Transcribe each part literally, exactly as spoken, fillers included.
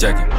check it.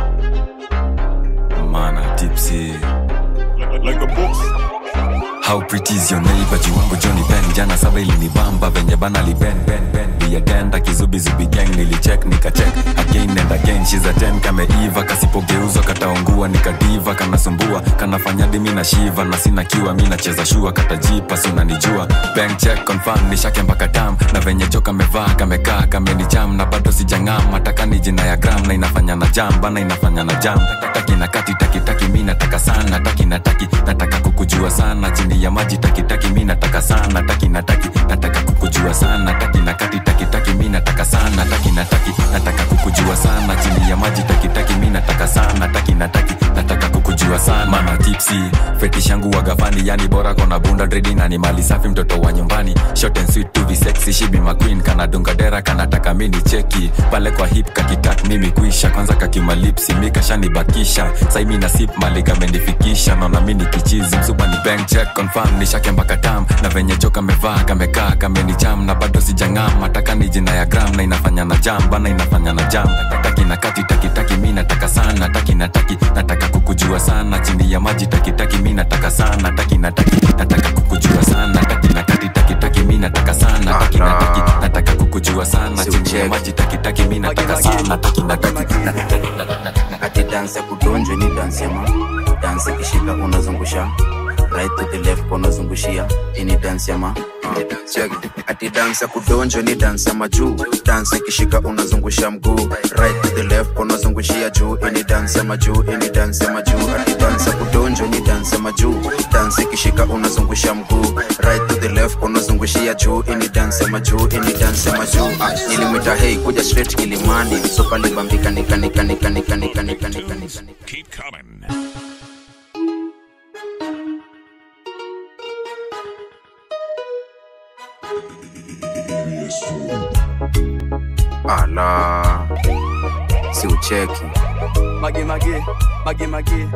Mana Tipsey like, like a boss. How pretty is your neighbor? Jiwangu Johnny Ben. Jana saba ili nibamba venye bana li ben ben ben. Be a denda kizubi zubi gang. Nili check nika check again and again. She's a ten kame Eva. Kasipogeuzwa kataongua nikadiva. Kana sumbua kana fanyadi mina shiva. Na sina kiwa mina cheza shua. Katajipa suna nijua. Bank check confirm nishake mpaka tam. Na venye choka mevaa kamekaa kame ni jam. Na bado sijangam mataka ni jina ya gram. Na inafanya na jam bana inafanya na jam. Taki na kati taki taki mina taka sana. Taki na taki nataka kukujua sana. Chini ya maji taki taki mimi nataka sana. Taki na taki nataka kukujua sana. Taki na kati taki taki mimi nataka sana. Taki na taki nataka kukujua sana. Chini ya maji taki taki mimi nataka sana. Taki na taki nataka kukujua sana. Mana Tipsey fetish yangu wagafani. Yani bora kona bunda dready na ni mali safi mtoto wa nyumbani. Short and sweet to be sexy. She be my queen. Kana dunga dera kana taka mini cheki. Pale kwa hip kakitak mimi kuisha. Kwanza kakima lipsi mika shani bakisha. Sai mimi na sip maliga mendifikisha. Naona mini kichizi msupa ni bank check confirm nishake mpaka tam. Na venye joka mevaa kamekaa kame ni jam. Na bado sijangam mataka ni jina ya gram. Na inafanya na jam bana inafanya na jam. Taki na kati taki taki mimi nataka sana. Taki na taki nataka kukujua sana. Chini ya maji taki taki mimi nataka sana. Taki na taki nataka kukujua sana. Taki na kati taki taki mimi nataka sana. Taki na taki nataka kukujua sana. Chini ya maji taki taki mimi nataka sana. Taki na taki ati dance kudonjo ni dance ya ma. Dance kishika unazungusha right to the left unazungushia. Ini dance ya ma. Check ati dance kudonjo ni dance ya majuu. Dance kishika unazungusha mguu right to the left unazungushia juu. Ini dance ya majuu. Ini dance ya majuu. Ati dance kudonjo ni dance ya majuu. Dance kishika unazungusha mguu right to the left unazungushia juu. Ini dance ya majuu. Ini dance ya majuu. Nilimwita hey kuja straight Kilimani. Sopa libambika nika nika nika nika nika nika nika nika. Keep coming. Ala si ucheki magi magi magi magi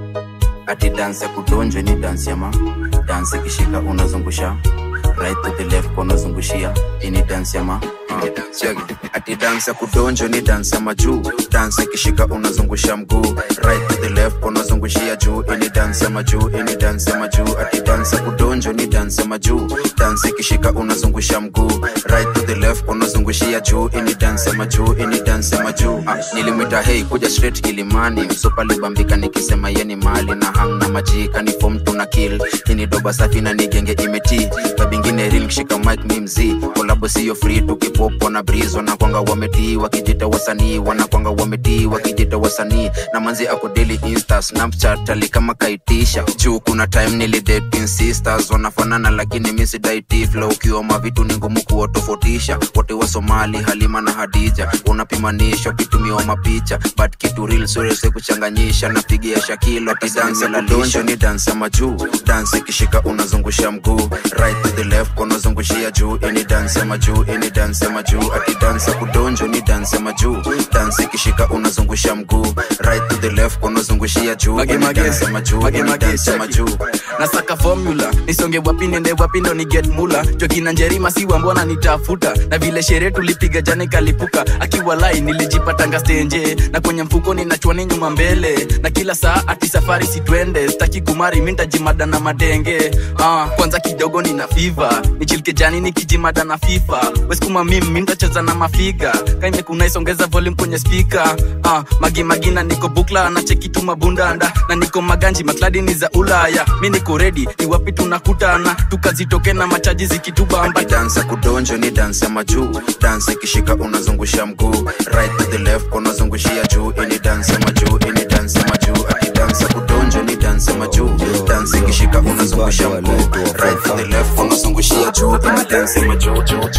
ati dance kudonjo ni dance ya ma. Dance kishika unazungusha right to the left unazungushia. Ini dance ya ma. Check ati dance kudonjo ni dance ya majuu. Dance kishika unazungusha mguu right to the left unazungushia juu. Ini dance ya majuu. Ini dance ya majuu. Ati dance kudonjo ni dance ya majuu. Dance kishika unazungusha mguu right to the left unazungushia juu. Ini dance ya majuu. Ini dance ya majuu. Nilimwita hey kuja straight Kilimani. Msopa libambika nikisema yeni mali. Na hang na majika ni form tuna kill. Ini doba safi na nigenge imeti. Babingine real kishika mic mimzi. Kolabo siyo free tukipopo na breeze. Wanakwanga wameti wakijita wasanii. Wanakwanga wameti wakijita wasanii. Na manzi ako daily insta Snapchat ali kama kaitisha. Juu kuna time nilidate in sisters. Wanafanana lakini misi daiti flow. Ukiwa mavitu ni ngumu kuwatofautisha. Wote wa Somali Halima na Hadija. Unapimanisha kitumiwa mapicha. But kitu real surese kuchanganyisha. Napigia Shakilo ati dance la donjo ni dance ya majuu. Dance kishika unazungusha mguu right to the left unazungushia juu. Ini dance ya majuu. Ini dance ya majuu. Ati dance kudonjo ni dance ya majuu. Dance kishika unazungusha mguu right to the left unazungushia juu. Ini dance ya majuu. Ini dance ya majuu. Nasaka formula nisonge wapi nende wapi ndo ni get mula. Joki na Njerima siwa mbona nitafuta. Na vile sherehe tulipiga jana kalipuka. Akiwa lai nilijipatanga stage. Na kwenye mfuko ninachwani nyuma mbele. Na kila saa ati safari si twende. Staki kumari minta jimada na madenge. Ah, kwanza kidogo nina fever. Nichilke jani nikijimada na FIFA. Weskuma mimi minta cheza na mafiga. Kaime kuna isongeza volume kwenye speaker. Ah, magi magina niko bukla na cheki tu mabundanda. Na niko maganji makladi ni za Ulaya. Mimi niko ready ni wapi tunakutana. Tukazitoke na machaji zikitubamba. Dance kudonjo ni dance ya majuu. Dance kishika unazungusha mguu right to the left unazungushia juu. Ini dance ya majuu. Ini dance ya majuu. Ati dance kudonjo ni dance ya majuu. Dance kishika unazungusha mguu right to the left unazungushia juu. Ini dance ya majuu.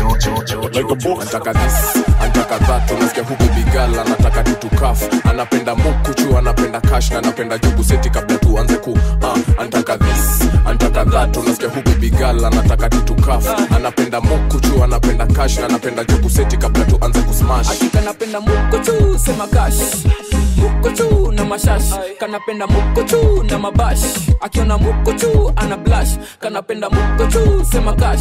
Like a boss. Antaka this, antaka that. Unasikia huku bigala anataka tutukafu. Anapenda mukuchu, anapenda cash na anapenda jugu seti kabla tuanze ku uh, antaka this, antaka that. Unasikia huku bigala anataka tutukafu. Anapenda mukuchu, anapenda cash na anapenda jugu seti kabla tuanze ku smash. Hakika napenda mukuchu, sema cash. mukuchu na mashash, kanapenda mukuchu na mabash, akiona mukuchu ana blush, kanapenda mukuchu sema cash.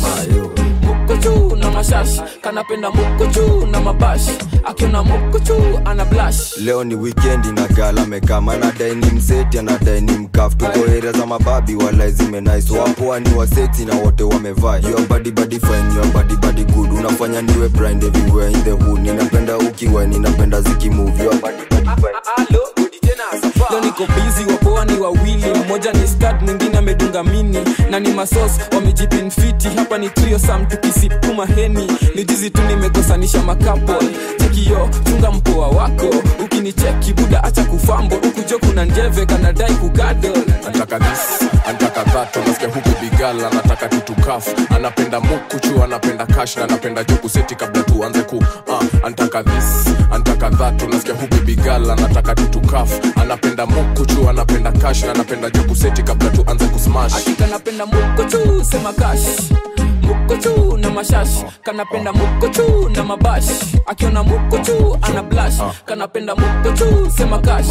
Mukuchu na mashash, kanapenda mukuchu na mabash, akiona mukuchu ana blush. Leo ni weekend na gala mekama na dai mseti na dai mkaf, tuko area za mababi wala zime nice, wapo ni waseti na wote wamevaa. Your body body fine, your body body good, unafanya niwe blind everywhere in the hood. Ninapenda ukiwa, ninapenda ziki move. Your body body fine. Leo niko busy, wapoa ni wawili, mmoja ni stud mwingine amedunga mini, na ni masos wamejipin fiti. Hapa ni trio sam tukisipuma heni, ni jizi tu nimekosanisha makapol. Chekio chunga mpoa wako, ukinicheki buda acha kufambo, ukujo kuna njeve kanadai kugadol. Antaka this, antaka that, unasikia huku bigala, anataka tutukaf. Anapenda mukuchu, anapenda cash, na anapenda joku seti kabla tuanze ku uh, antaka this, antaka that, unasikia huku bigala, anataka tutukaf. Anapenda mukuchu, anapenda cash, na anapenda joku seti kabla tuanze kusmash. Akika napenda mukuchu, sema cash. Mukuchu na mashash, kanapenda mukuchu na mabash, akiona mukuchu ana blush, kanapenda mukuchu sema cash.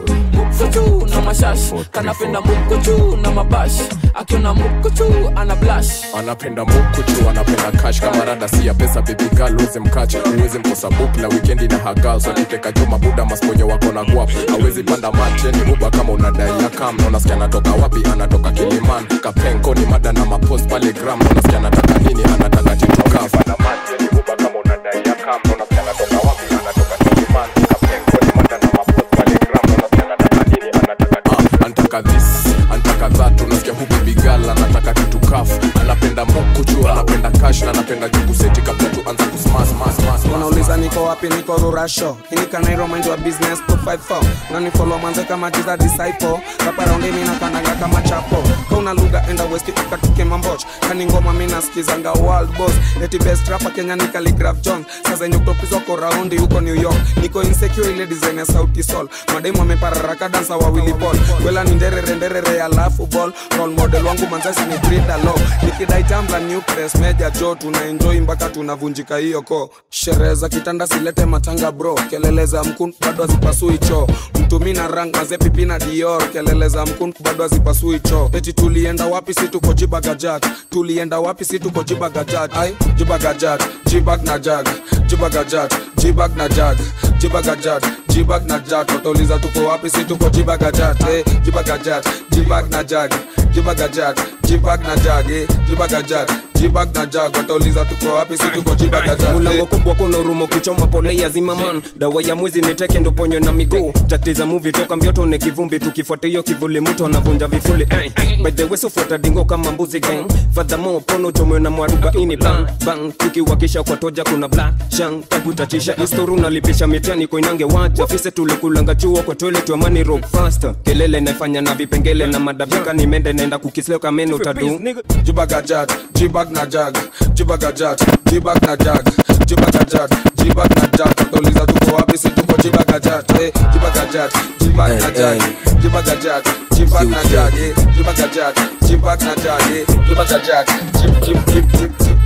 Mukuchu na mashash, kanapenda mukuchu na mabash, akiona mukuchu ana blush. Anapenda mukuchu, anapenda cash, kama rada si ya pesa baby girl uweze mkache, uweze mkosa book la weekendi na hagal. So niteka joma buda masponyo wako na guap, hawezi panda mache ni uba kama unadai ya kam. Na unasikia anatoka wapi, anatoka Kiliman, kapenko ni mada na mapost pale gram. Na unasikia anataka nini, anataka tituka fana mache ni uba kama unadai ya kam. Na unasikia anatoka wapi, anatoka Kiliman, kapenko ni mada na mapost pale gram. Na unasikia anataka nini, anataka uh, antaka this, antaka that, unasikia huku bigala, anataka titukaf. Anapenda mukuchu, anapenda cash, na anapenda joku seti kabla tuanza kusmash mass mass. Unauliza niko wapi, niko Rurasho. Inika Nairo mind your business two five four. Na ni follow manze kama jiza disciple. Kapa ronde mina kananga kama chapo. Kauna lugha enda westi ukatuke mamboch. Kani ngoma mina skizanga world boss. Eti best rapper Kenya ni Calligraph Jones. Sasa nyuktopizwa kwa raundi huko New York. Niko insecure ile design ya Sauti Sol. Mademu wamepararaka dansa wa Willy Paul. Kwela ni nderere nderere ya lafu ball. Role model wangu manzasi ni Frida Lo. Nikidai tambla new press media jo. Tuna enjoy mpaka tunavunjika hiyo ko. Sherehe za kitanda silete matanga bro. Kelele za mkun bado hazipasui cho. Mtumi na rang maze pipi na Dior. Kelele za mkun bado hazipasui cho. Eti tulienda wapi si tuko Jibagajat. Tulienda wapi si tuko Jibagajat. Ai Jibagajat, Jibag na jag, Jibagajat, Jibag na jag, Jibagajat, Jibag na jag. Watauliza tuko wapi si tuko Jibagajat. Eh Jibagajat, Jibag na jag, Jibagajat, Jibag na jag, eh Jibagajat, Jibag na jag. Watauliza tuko wapi si tuko Jibagajat. Mulango kubwa kuna rumo kuchoma pole ya zimaman. Dawa ya mwizi niteke ndo ponyo na miguu. Tatiza movie toka mbioto ne kivumbi. Tukifuata hiyo kivuli mtu anavunja vifuli. By the way sufuata dingo kama mbuzi gang. Furthermore pono chomwe na mwaruba ini bang bang. Tukiwakisha kwa toja kuna black shang. Takutatisha istoru nalipisha mitani kwa inange wacha. Fise tulikulanga chuo kwa toilet wa money rock faster. Kelele naifanya na vipengele na madabika ni mende naenda kukisleo kameno tadu. Jibagajat, Jibag na jag, Jibagajat, Jibag na jag, Jibagajat, Jibag na jag. Watauliza tuko wapi si tuko Jibagajat. Eh Jibagajat, Jibag na jag, Jibagajat, Jibag na jag, eh Jibagajat, Jibag na jag, eh Jibagajat, Jib jib jib jib jib.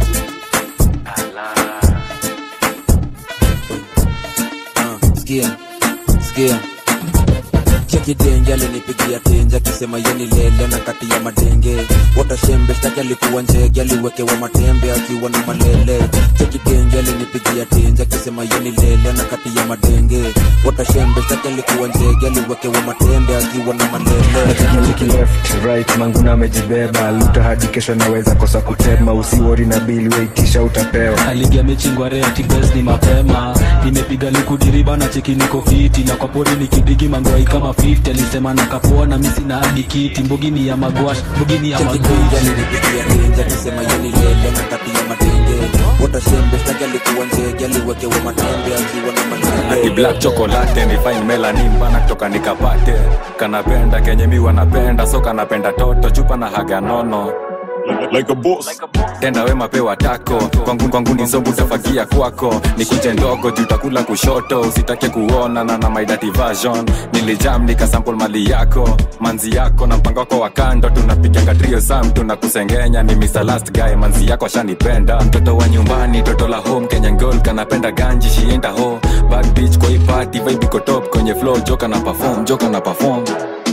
Skia, skia Cheki denge alinipigia tenja kisema yeni lele na kati ya madenge. Wota shembe shtaki alikuwa njege aliwekewa matembe akiwa na malele. Cheki denge alinipigia tenja kisema yeni lele na kati ya madenge. Wota shembe shtaki alikuwa njege aliwekewa matembe akiwa na malele. Cheki left right manguna amejibeba. Luta hadi kesho naweza kosa kutema. Usiwori na bili weitisha utapewa. Aligia mechingwa reti best ni mapema. Nimepiga likudiriba na cheki niko fiti. Na kwa pori nikidigi mangwai kama fifty. Alisema nakapoa na misi na hadi kiti. Mbogini ya magwash, mbogini ya magwash. Alinipigia tenja kisema yeni lele na kati ya madenge. Wota shembe shtaki alikuwa njege aliwekewa matembe akiwa na malele. Ati black chocolate ni fine melanin bana kutoka nikapate. Kanapenda kenye miwa napenda so kanapenda toto chupa na haga nono. Like a boss. Tenda wema pewa tako. Kwangu kwangu ni sobu tafagia kwako. Nikuje ndogo jutakula kushoto. Usitake kuona na na my dirty version. Nilijam nika sample mali yako. Manzi yako na mpango wako wa kando. Tunapiganga trio sam tunakusengenya. Ni mister Last Guy manzi yako shanipenda. Mtoto wa nyumbani, toto la home, Kenyan girl kanapenda ganji, she ain't a hoe. Bad bitch kwa hii party, vibe iko top. Kwenye flow, joka na perform, joka na perform.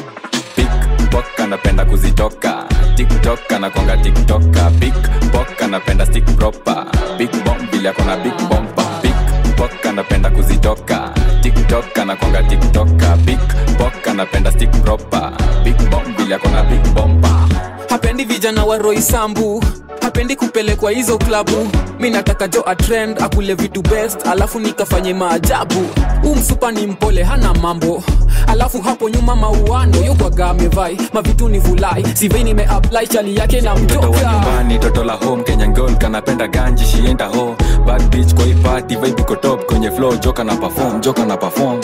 Pickpock anapenda kuzitoka. TikTok anakonga TikToka. Pickpock anapenda stick proper. Big bomb vile akona big bomba. Pickpock anapenda kuzitoka. TikTok anakonga TikToka. Pickpock anapenda stick proper. Big bomb vile akona big bomba. Hapendi vijana wa Roy Sambu, hapendi kupelekwa hizo klabu. Mimi nataka jo a trend, akule vitu best, alafu nikafanye maajabu. Umsupa ni mpole hana mambo, alafu hapo nyuma mauano yoko gamevai, mavitu ni vulai. Sivei nime apply chali yake na mtoka. Toto wa nyumbani, toto la home, Kenyan girl kanapenda ganji, she ain't a hoe. Bad bitch kwa hii party, vibe iko top. Kwenye flow, joka na perform, joka na perform.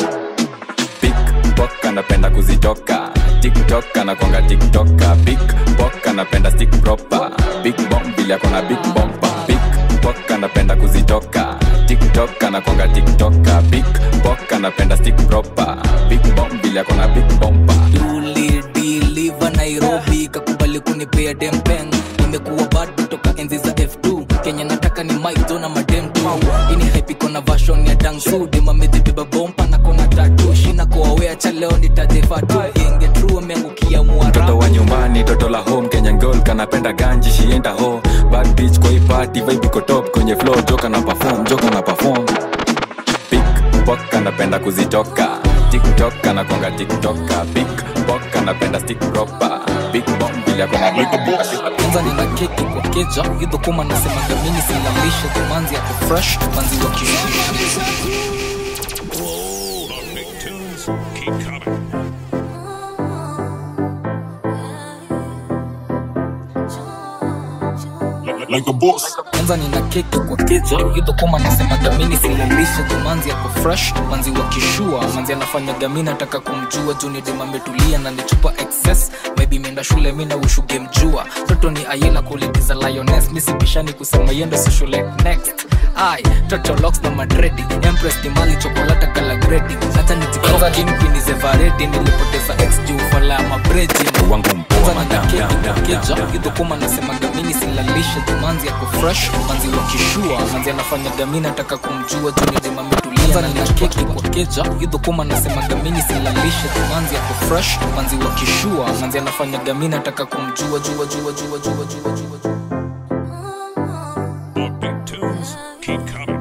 Pickpock anapenda kuzitoka. TikTok anakonga TikToka. Pickpock anapenda stick proper. Big bomb vile akona big bomba. Pickpock anapenda kuzitoka. TikTok anakonga TikToka. Pickpock anapenda stick proper. Big bomb vile akona big bomba. Uli deliver Nairobi, kakubali kunipea dempeng. Nimekuwa bad kutoka enzi za F two. Kenya nataka ni Mike Zona madem tu. Ini hype iko na version ya Dangsu. Dema mezibeba bomba na kona tattoo. Shina kwa wea cha leo nitadefa tu. Yenge true amengukia muara. Toto wa nyumbani, toto la home, Kenyan girl kanapenda ganji, she ain't a hoe. Bad bitch kwa hii party, vibe iko top. Kwenye flow, joka na perform, joka na perform. Pickpock anapenda kuzitoka. TikTok anakonga TikToka. Pickpock anapenda stick proper. Big bomb vile akona big boss. Kwanza nina keki kwa keja, hido kuma nasema gamini silalisha. Tumanzi yako fresh, manzi wa kishu. Keep coming. Like a boss. Kwanza nina keki kwa keja, hido kuma nasema gamini silalisha. Tumanzi yako fresh, manzi wa kishua. Manzi anafanya gamini ataka kumjua. Juni dema metulia na nichupa excess. Maybe menda shule mina ushuge mjua. Toto ni ayela kulitiza lioness. Misi bishani kusema yendo social like next. Ay, Toto locks na madredi. Empress ni mali chokolata kala gredi. Hata nitikoza kinpi ni zevaredi. Nilipoteza ex juu fala mabreji. Wangu mpoa madam, keki kwa keja, hido kuma nasema gamini silalisha. Tumanzi yako fresh, manzi wa kishua. Manzi anafanya gamini ataka kumjua. Juni dema metulia na nina keki kwa keja, hido kuma nasema gamini silalisha. Tumanzi yako fresh, manzi wa kishua. Manzi anafanya gamini ataka kumjua. Jua jua jua jua jua jua jua. Big tunes keep coming.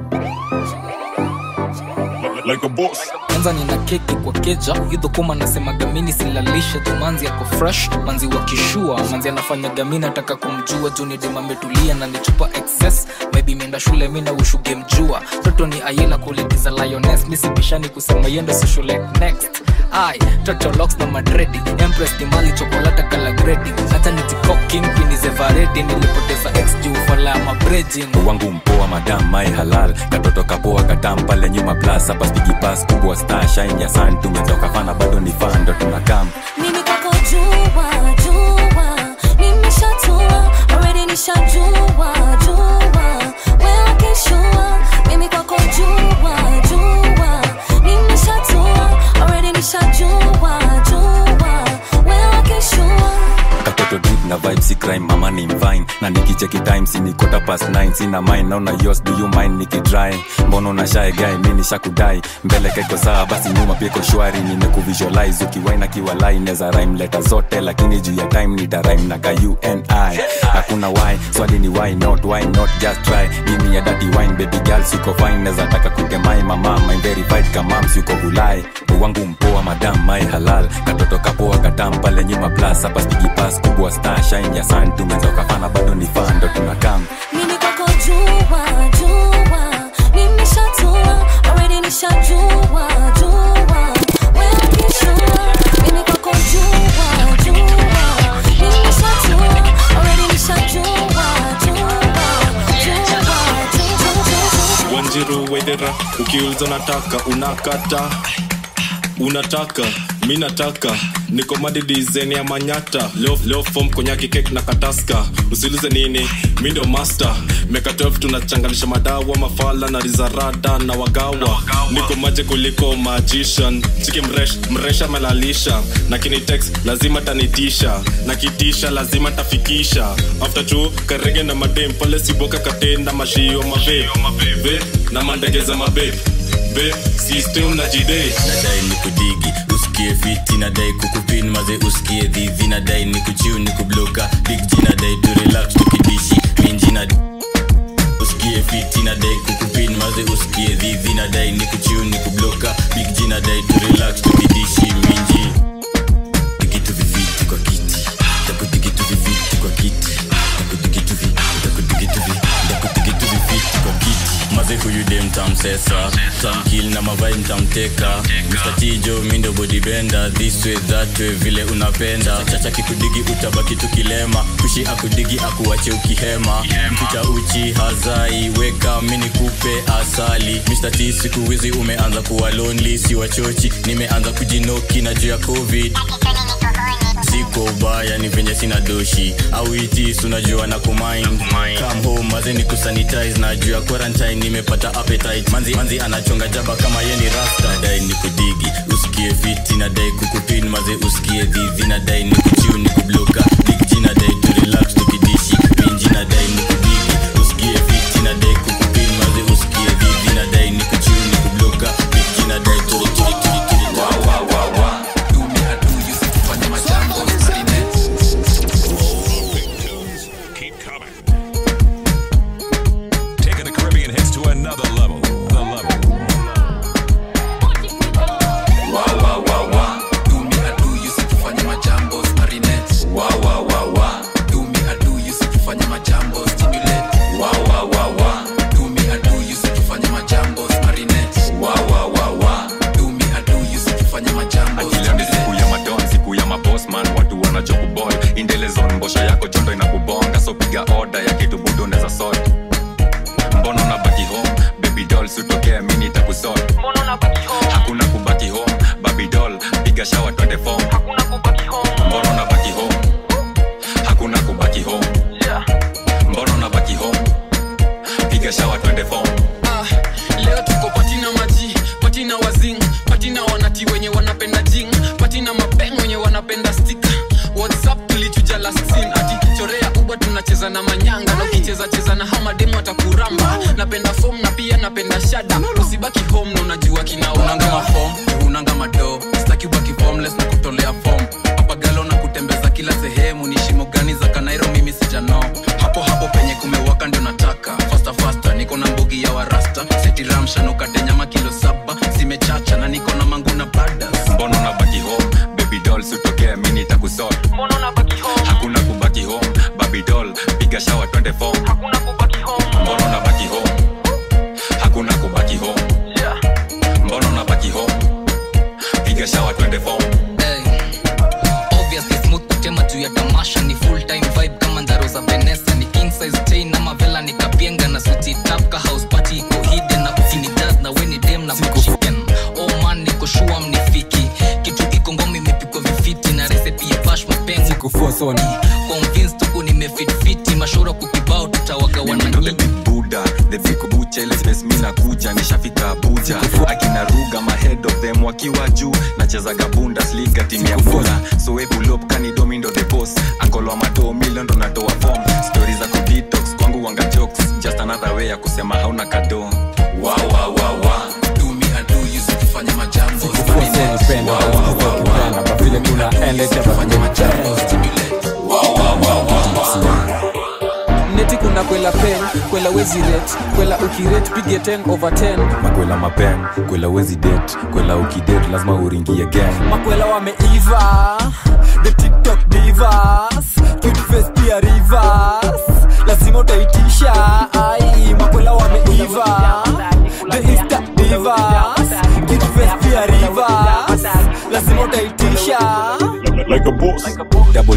Like a boss. Kwanza nina keki kwa keja, hido kuma nasema gamini silalisha. Tumanzi yako fresh, manzi wa kishua. Manzi anafanya gamini ataka kumjua. Juni dema metulia na nichupa excess. Maybe menda shule mina ushuge mjua. Toto ni ayela kulitiza lioness. Misi bishani kusema yendo social like next. Ay, Toto locks na madredi. Empress ni mali chokolata kala gredi. Hata nitiko kingpi ni zevaredi. Nilipoteza ex juu fala mabreji. Wangu mpoa madam, my halal. Katoto kapoa katam pale nyuma plus. Hapa spigi pass kubwa star shine ya sun. Tumetoka fana bado ni fan ndo tunakam. Mimi kwako jua, jua. Nimeshatua, already nishajua, jua. Wewe kishua, mimi kwako jua, jua. Nimeshatua, already nishajua, jua. Wewe kishua. Katoto deep na vibe si crime, mama ni mvine. Na nikicheki time si ni quarter past nine. Sina mind, naona yours, do you mind nikidry? Mbono na shy guy, mimi nishakudai. Mbele keko sawa, basi nyuma pia iko shwari. Nimekuvisualize, ukiwaina kiwa line. Neza rhyme letter zote, lakini juu ya time nita rhyme na ka U N I. Hakuna why, swali ni why not, why not, just try. Give me a dirty wine, baby girl, siko fine. Neza taka kutemai mama, my verified kamam, siko bulai. Wangu mpoa madam, my halal. Katoto kapoa katam pale nyuma plus. Hapa spigi pass kubwa star shine ya sun. Tumetoka fana bado ni fan ndo tunakam. Mimi kwako jua, jua. Nimeshatua, already nishajua, jua. Wewe kishua, mimi kwako jua, jua. Nimeshatua, already nishajua, jua, jua. Wanjiru wedera, ukiuliza nataka unakata. unataka mi nataka niko madi design ya manyata leo leo form konyaki cake na kataska usiulize nini mi ndio master meka twelve tunachanganisha madawa mafala na rizarada na wagawa niko maje kuliko magician chiki mresh mresha malalisha na kini text lazima tanitisha na kitisha lazima tafikisha after two karege na madem pale siboka katenda mashio mabe ve na mandegeza mabe be system na jide nadai nikudigi usikie fiti nadai kukupin maze usikie dhivi nadai nikuchiu nikubloka big G nadai to relax tukidishi minji na usikie fiti nadai kukupin maze usikie dhivi nadai nikuchiu nikubloka big G nadai to relax tukidishi minji digitu viviti kwa kiti taku digitu viviti kwa kiti taku digitu vi taku digitu vi taku digitu viviti kwa kiti maze huyu dem tamsesa tamkill na mavai mtamteka Mister Tijo mindo body bender this way that way vile unapenda chacha kikudigi utabaki tukilema kushi akudigi akuache ukihema mpicha uchi hazai weka mini kupe asali Mister T siku wizi umeanza kuwa lonely si wachochi nimeanza kujinoki na juu ya covid siko ubaya ni venye sina doshi au itis unajua na kumind come home maze ni kusanitize na juu ya quarantine nimepata appetite manzi manzi anachonga jaba kama yeye ni rasta nadai nikudigi usikie fiti nadai kukupin maze usikie dhivi nadai nikuchiu nikubloka big G nadai to relax tukidishi minji nadai nikudigi usikie fiti nadai kukupin maze usikie dhivi nadai nikuchiu nikubloka big G nadai to relax wow wow wow wow another level, the level. Wow, wow, wow, wow. Do me a do you see tufanye majambo marinette. Wow, wow, wow, wow. Do me a do you see tufanye majambo stimulate. Wow, wow, wow, wow. Do me a do you see tufanye majambo marinette. Wow, wow, wow, wow. Do me a do you see tufanye majambo stimulate. Siku ya madon, siku ya maboss man, watu wanachokuboy. Indele zone mbosha yako chondo inakubonga, so piga order ya kitu budo neza sort. Mbono na baki home, baby doll sutokea mini takusort. Mbono na baki home, hakuna kubaki home, baby doll piga shower twende form. Hakuna kubaki home, mbono na baki home, hakuna kubaki home. Yeah. Mbono na baki home, piga shower twende form. Ah, leo tuko patina maji, patina wazing, patina wanati wenye wanapenda jing, patina mapeng wenye wanapenda sticker. WhatsApp tulichuja last scene ati chorea uba tunacheza na manyanga na ukicheza cheza na hama demo atakuramba napenda form na pia napenda shada usibaki home na unajua kina unanga ma form unanga mado sitaki ubaki formless na kutolea form hapa galo na kutembeza kila sehemu ni shimo gani za Kanairo mimi sijano hapo hapo penye kumewaka ndio nataka faster faster niko na mbogi ya warasta seti ramsha no kate nyama kilo saba zimechacha na niko na mangu na brothers mbono na baki home baby doll sutokea mini takusort. Mbono na baki home, hakuna kubaki home, baby doll piga shower twende form. Hakuna kubaki home, mbono na baki home, hakuna kubaki home. Yeah. Mbono na baki home, piga shower twende form. Hey. Obviously smooth kutema tu ya tamasha ni full time vibe kama ndaro za Vanessa ni king size chain na mavela ni kapienga na suti tapka house party iko hidden na kufini jazz na weni dem na chicken. Oh man niko sure mnifiki kitu kiko ngomi imepikwa vifiti na recipe ya bash mapenzi siku force convinced tuko nimefit fiti mashoro kukibao tutawaga wananyinyi Buddha the big bucha ile space mimi nakuja nishafika Abuja akina ruga my head of them wakiwa juu nacheza Bundesliga timu ya bola so we pull up kani domindo the boss ankolo mato million ndo natoa form stories za detox kwangu wanga jokes just another way ya kusema hauna kado wow wow wow wow do me and do you see tufanye majambo stimulate wow wow wow wow kwa vile kuna endless tufanye majambo stimulate wow wow wow wow neti kuna kwela pen kwela wezi rate kwela ukirate pige ten over ten makwela mapen kwela wezi date kwela ukidate lazima uringie gang makwela wameiva the TikTok divas cute face pia rivers lazima utaitisha ai makwela wameiva the Insta divas cute face pia rivers lazima utaitisha like a boss. Double tap cock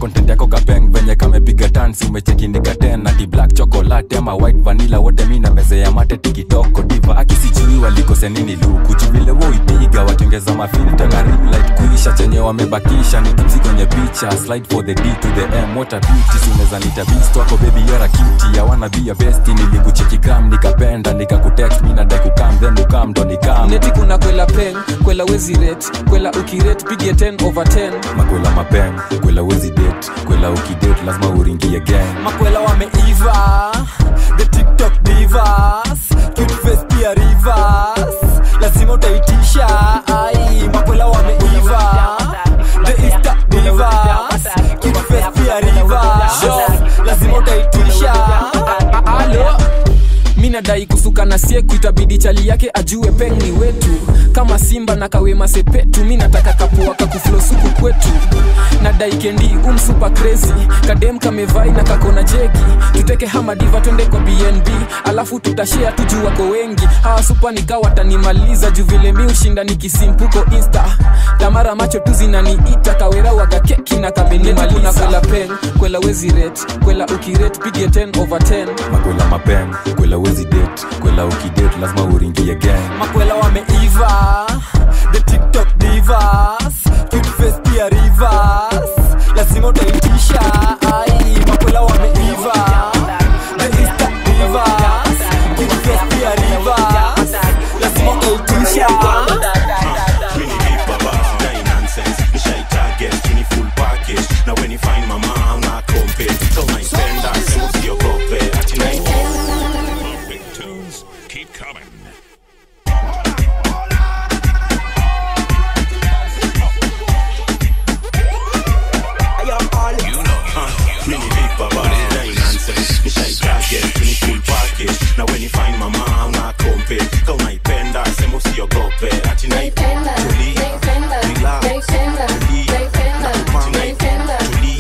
content yako kapeng venye kamepiga dance umecheki nikaten ati black chocolate ama white vanilla wote mina meze ya mate tikitoko diva akisijui walikose nini luku juvile woipiga watengeza mafilter na ring light kuisha chenye wamebakisha ni tipsi kwenye picha slide for the D to the M what a beauty suneza nita beast wako baby you're a cutie I wanna be your bestie nilikucheki gram nikapenda nikakutext mina dai kukam then ukam ndo nikam neti kuna kwela pen kwela wezi rate kwela ukirate pige ten over ten makwela mapeng kwela wezi date kwela ukidate lazima uringie gang makwela wameiva the TikTok divas cute face pia rivers lazima utaitisha ai makwela wameiva the Insta divas cute face pia rivers lazima utaitisha alo mina dai kusuka na sieku itabidi chali yake ajue peng ni wetu kama simba na kawema sepetu mina taka kapua kakuflo suku kwetu na dai kendi um super crazy kadem kamevai na kakona jegi tuteke hama diva twende kwa B N B alafu tutashare tuju wako wengi hawa super nikawa tanimaliza juu vile mi ushinda nikisimpuko insta tamara macho tu zinaniita kawera waga keki na kameneti kuna kwela pen kwela wezi rate kwela ukirate pige ten over ten makwela mapeng kwela wezi date kwela ukidate lazima uringie gang makwela wameiva the TikTok divas cute face pia rivers lazima utaitisha ai makwela wameiva the Insta divas cute face pia rivers lazima utaitisha mini big baba die nonsense ni shy target ni full package na when you find mama una compare so my spender sema sio kope ati na keep coming. You know, uh, mini big baba, die nonsense. Ni shy target, ni full package. Now when you find mama, una kompe. Kau naipenda, sema usiogope. Ati naipenda, tuli, relax, tuli, naipenda, tuli,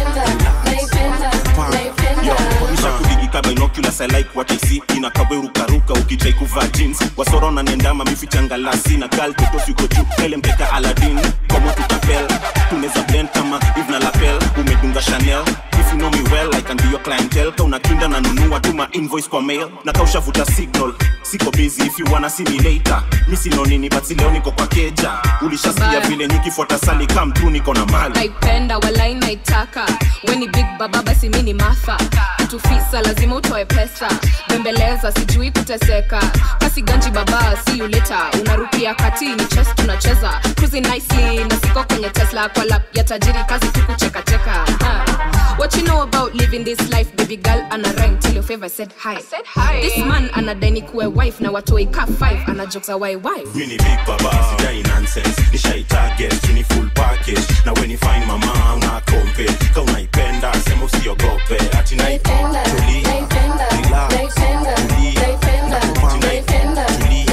relax, binoculars I like what I see ina kawe ruka ruka ukitrai kuvaa jeans wasorona niendama mifichanga lasi na gal totos yuko juu ele mpeka Aladdin komo tutapel tuneza blend kama Yves na Lapel umedunga Chanel if you know me well I can be your clientele ka unakinda na nunua tuma invoice kwa mail na kausha vuta signal siko busy if you wanna see me later misi no nini but leo niko kwa keja ulishasikia vile nikifuata sali come through niko na mali naipenda wala inaitaka weni big baba basi mini Martha tufisa lazima utoe pesa bembeleza sijui kuteseka kasi ganji baba see you later unarukia kati ni chess tunacheza cruising nicely na siko kwenye Tesla kwa lap ya tajiri kazi tukucheka cheka uh. What you know about living this life baby girl ana rhyme tell your favor said hi. I said hi this man ana deni kuwe wife na watoi ka five ana jokes a why why mini big baba sidai nonsense ni shy target ni full package na when you find mama una kompe ka unaipenda sema usiogope ati naipenda tuli naipenda naipenda naipenda naipenda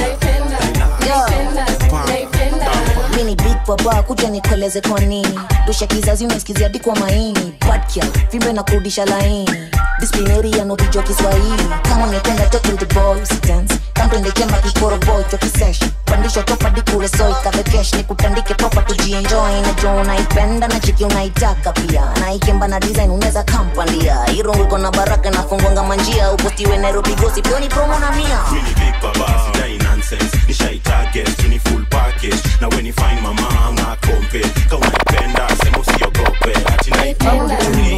mini big baba kuja nikoleze kwa nini dosha kizazi umesikizia hadi kwa maini badkia vimbe na kurudisha laini disciplinary ya noti joki Kiswahili kama unapenda talking to boys dance kando ndekema kikoro boy toki sesh pandisha topa dikure soy kave cash nikutandike proper tujienjoy na jo unaipenda na chiki unaitaka pia na ikemba na design unaweza kampandia irongo iko na baraka na fungwanga manjia upostiwe Nairobi gossip yoni promo na mia mini big baba sidai nonsense ni shy target ni full package na when you find mama una kompe ka unaipenda sema usiogope ati naipenda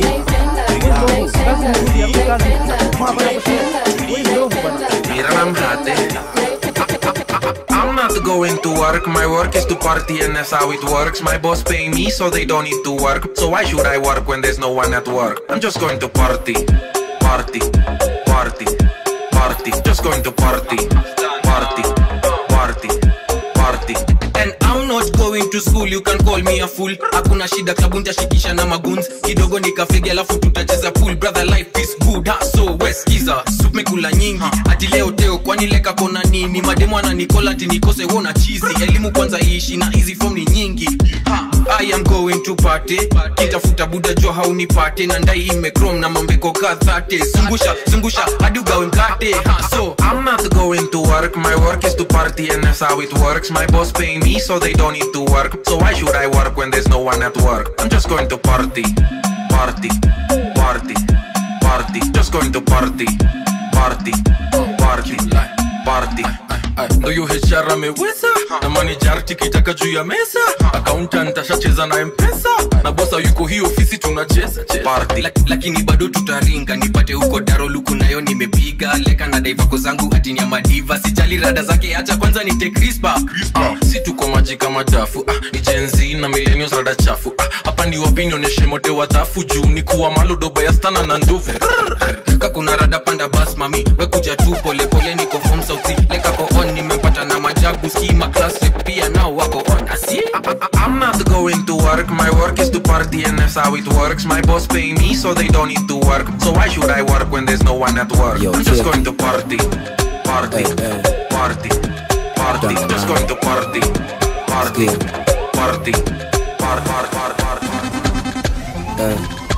I'm not going to work, my work is to party and that's how it works. My boss pay me so they don't need to work. So why should I work when there's no one at work? I'm just going to party, party, party, party. Just going to party, party, party, party. And I'm not going to school, you can call me a fool. Hakuna shida klabu nitashikisha na maguns. Kidogo nikafege alafu tutacheza pool. Brother life is good, ha so west giza. Soup mekula nyingi, ati leo teo kwani leka kona nini. Mademo ananikola ati nikose wona cheesy. Elimu kwanza iishi na easy form ni nyingi. Ha, I am going to party. Kitafuta buda jo haunipate. Na ndai imekrom na mambeko ka thirty. Zungusha, zungusha, hadi ugawe mkate. Ha, so I'm not going to work, my work is to party and that's how it works. My boss pay me so they don't need to work. So why should I work when there's no one at work? I'm just going to party, party, party, party. Just going to party, party, party, party. Ndo yo H R ameweza na manager tikitaka juu ya mesa, accountant ashacheza na M-pesa, na bossa yuko hii ofisi tunacheza party. Laki, lakini bado tutaringa nipate huko daro luku nayo nimepiga leka na daivako zangu atini ya madiva sijali rada zake acha kwanza nite crispa ah, si tuko maji kama dafu ah, ni Gen Z na millennials rada chafu ah, hapa ndi wapinyo neshe mote watafu juu ni kuwa malo doba ya stana na ndovu kakuna rada panda bas mami wekuja tu pole pole niko from South Sea leka ko on nimepata na majagu schema class pia nao wako on asi I'm not going to work, my work is to party and that's how it works. My boss pay me so they don't need to work. So why should I work when there's no one at work? Yo, I'm just going to party, party, hey, hey. party, party. Dun, just going to party, party, party, party, party, party, hey,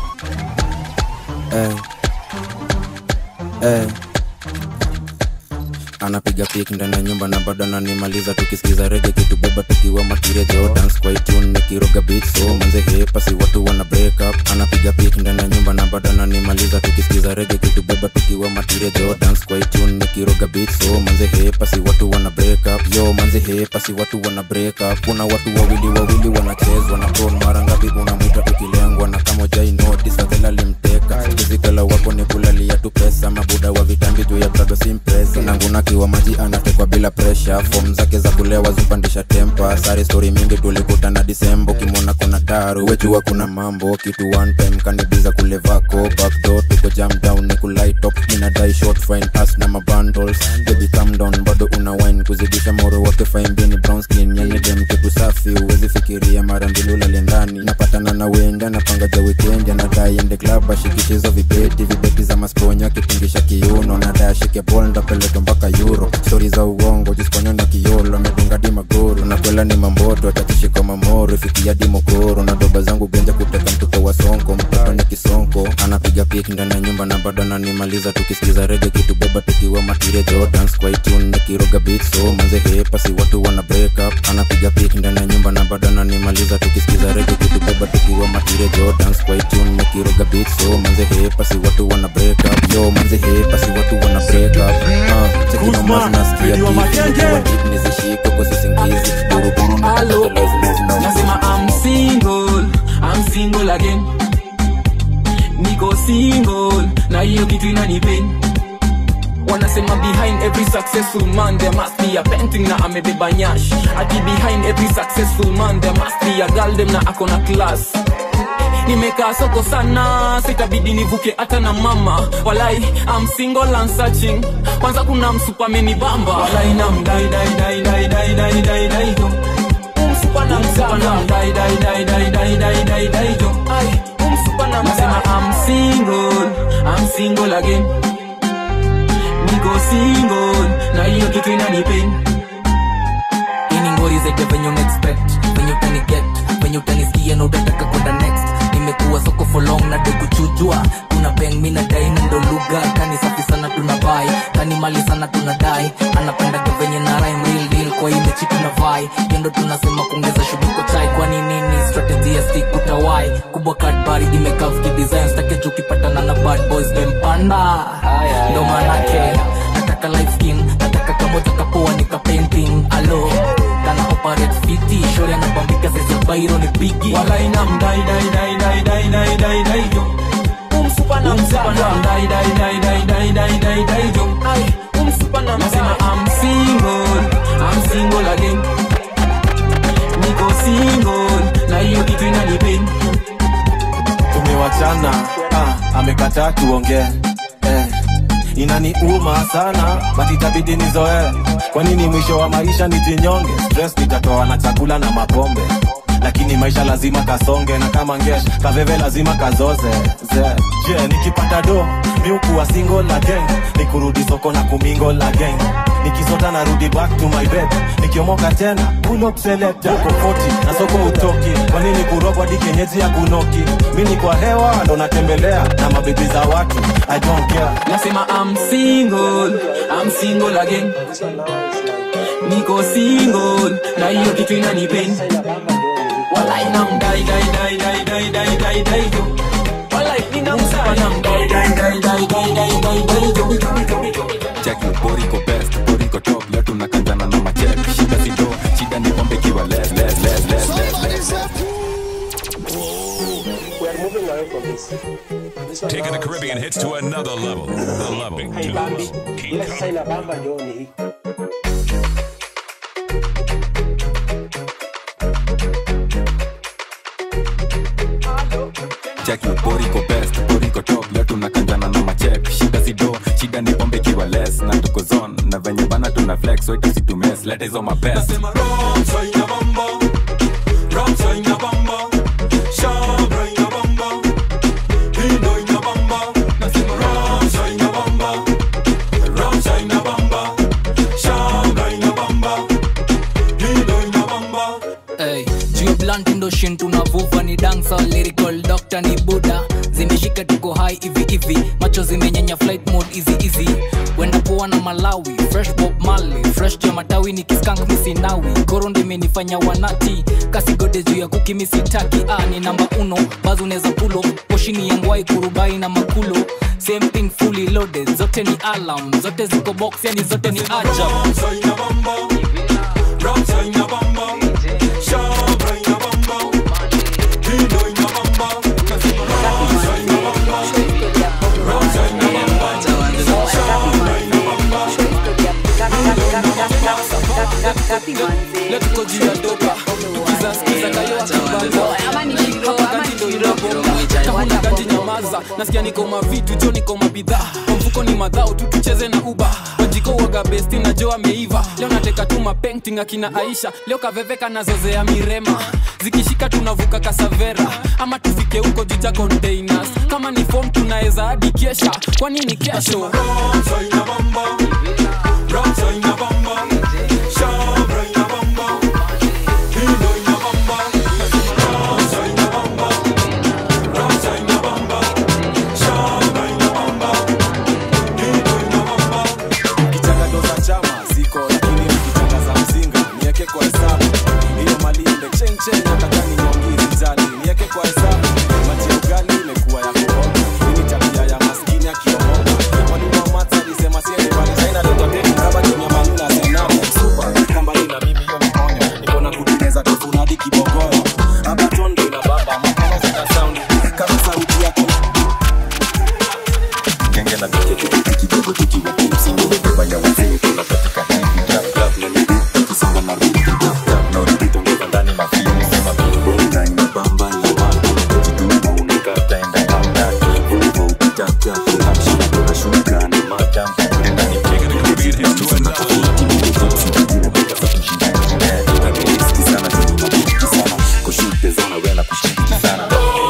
hey, hey. Anapiga pick ndani ya nyumba na bado ananimaliza tukisikiza reggae kitu beba tukiwa matire jo dance kwa tune nikiroga beat so manze hepa si watu wana break up. Anapiga pick ndani ya nyumba na bado ananimaliza tukisikiza reggae kitu beba tukiwa matire jo dance kwa tune nikiroga beat so manze hepa si watu wana break up. Yo manze hepa si watu wana break up. Kuna watu wawili wawili wanachezwa na phone mara ngapi unamwita tukilengwa na kama jai notice atela limteka kizikala wako ni kulalia tu pesa mabuda wa vitambi juu ya brado simpresa nangu na wa maji anatekwa bila pressure form zake za kulewa zupandisha tempa sari story mingi tulikutana Disembo kimona kuna daru wejua kuna mambo kitu one time kanibiza kulevako backdoor tuko jam down ni kulight up ninadai short fine pass na mabundles baby calm down bado una wine kuzidisha moro wake fine bini brown skin yani dem kitu safi uwezi fikiria mara mbili ulale ndani napatana na wenda napanga ja weekend anadai ende club ashikichizo vibeti vibeti za masponya kitingisha kiuno nadai ashike ball ndapeleka mpaka Euro. Story za uongo jisponya na kiolo medunga di magoro na kwela ni mamboto atatishi kwa mamoro fikia di mokoro na doba zangu genja kuteka mtoto wa sonko mtoto ni kisonko anapiga pick ndani ya nyumba na bado ananimaliza tukisikiza reggae kitu beba tukiwa matire jo dance kwa tune nikiroga beat so manze hepa si watu wana break up. Anapiga pick ndani ya nyumba na bado ananimaliza tukisikiza reggae kitu beba tukiwa matire jo dance kwa tune nikiroga beat so manze hepa si watu wana break up. Yo manze hepa si watu wana break up. uh, Kuzma, video magenge Hello, nasema I'm single, I'm single again. Niko single, na hiyo kitu inanipain. Wanasema behind every successful man there must be a painting na amebeba nyash. Ati behind every successful man there must be a girl dem na akona class. Nimekaa soko sana, sitabidi nivuke hata na mama. Walai, I'm single and searching. Kwanza kuna msupa menibamba. Walai na mdai dai dai dai dai dai dai dai do. Umsupa na msupa na mdai dai dai dai dai dai dai dai do. Ai, umsupa na msema I'm single, I'm single again. Niko single, na hiyo kitu inanipain. Ini ngori zaidi venye unexpect, venye utaniget, venye utanisikia na utataka kwenda next. Nimekuwa soko for long na degu chujua. Kuna bang mina dai ndo lugha. Kani safi sana tunabai, kani mali sana tunadai. Anapenda venye na rhyme real deal kwa hii mechi tunavai. Yendo tunasema kuongeza shughuli chai kwa nini ni strategy ya stick utawai. Kubwa Cadbury imekave ki design stake tukipatana na bad boys bempanda. Ndo manake nataka light skin, nataka kamoja kapoa nika painting. Alo kana operate fiti, shori anabambika sasa bairo ni bigi. Wala ina mdai dai dai dai dai dai dai dai yo. Umsupa na msupa na dai dai dai dai dai dai dai dai yo. Ai, umsupa na msema I'm single, I'm single again. Niko single, na hiyo kitu inanipain. Tumewachana, ah, amekataa tuongee. Eh, inaniuma sana, but itabidi nizoe. Kwa nini mwisho wa maisha nijinyonge? Stress nitatoa na chakula na mapombe. Lakini maisha lazima kasonge na kama ngesh kaveve lazima kazoze. Ze, je, nikipata do, mi ukuwa single again. Nikurudi soko na kumingle again. Nikisota na rudi back to my bed. Nikiomoka tena, pull up selector. Uko forty, na soko utoki. Kwa nini kurogwa di kenyeji ya kunoki? Mini kwa hewa, ndo natembelea na mabibi za watu. I don't care. Nasema I'm single, I'm single again. Niko single, na hiyo kitu inanipain. Walai na mdai dai dai dai dai dai dai dai yo. hapa na mdai dai dai dai dai dai dai dai jobi jobi jobi jobi. Cheki poriko best, poriko top, leo tunakanjana na machek. Shida si do, shida ni pombe kiwa less, less, less, less, less, less. We are moving away from this. This one Taking the now Caribbean is, hits to another level. The level. Hey Bambi, ile sasa inabamba ndio ni hii. Cheki poriko best, poriko top, leo tunakanjana na machek. Shida si do, shida ni pombe kiwa less. Na tuko zone, na venye bana tuna flex, so itusitumess, let is on my best. Nasema Ramsa inabamba, Ramsa inabamba, Shabra inabamba, Hindo inabamba. Nasema Ramsa inabamba, Ramsa inabamba, Shabra inabamba, Hindo inabamba. Hey, juu ya blunt ndo shin tunavuva ni dancer, lyrical doctor ni buda. Zimeshika tuko high hivi hivi, macho zimenyanya flight mode easy easy. Wenda poa na Malawi, fresh Bob Marley, fresh ya matawi ni kiskank misinawi. Koro ndo imenifanya wanati, kasi gode juu ya kuki misitaki. Ah, ni namba uno, bazu uneza pulo, poshini ya ngwai kurubai na makulo. Same thing fully loaded, zote ni alarm, zote ziko box yani zote ni ajab. Ramsa inabamba, Ramsa inabamba, Shabra inabamba, Hindo inabamba. Nasema Ramsa inabamba, Ramsa inabamba, Shabra inabamba. Let's go juu ya dopa, tukizaskiza kayo akibanga. Hapa ganji ndo iraboka, kahuna ganji nyamaza. Nasikia niko mavitu, jo niko mabidhaa. Kwa mfuko ni madhao, tu tucheze na uba. Wajiko waga besti na jo ameiva. Leo nateka tu mapainting akina Aisha. Leo kaveveka na zoze ya mirema. Zikishika tunavuka Kasavera, ama tufike huko juja containers. Kama ni form tunaeza hadi kesha, kwa nini kesho? Ramsa inabamba, Ramsa inabamba, Shabra inabamba, Hindo inabamba. Ramsa inabamba, Ramsa inabamba, Shabra inabamba, Hindo inabamba. Kichanga ndo za chama ziko, lakini nikichanga za mzinga nieke kwa hesabu. Hiyo mali inde chen chen nataka ninyongi zijali nieke kwa hesabu. Maji ya ugali imekuwa ya kuoga, hii ni tabia ya maskini akiomoka. Mwalimu wa maths alisema siende wale China leta deni kama dunia manuna senamo. Super kamba ina mimi hiyo mkonya, niko na kutengeneza tofu hadi kibogoyo. Arbantone ndo ina baba, mkono zina sound kama sauti yako. Genge na bike tuki kidogo tukiwa Tipsey Gee. Beba ya wazee tunakatika hivi club club na nipi kisonga na rudi club club na rudi tongeza ndani mafini sema bimbo na inabamba la watu jidumu unikata enda hamna ulivo ukitaka kunamshina tunashuka na madam tenda ni kega na Caribbean hits to another level. Jina beka sa kushinda yeah na riski sana tunapiki sana kushute zona wena kushiki sana.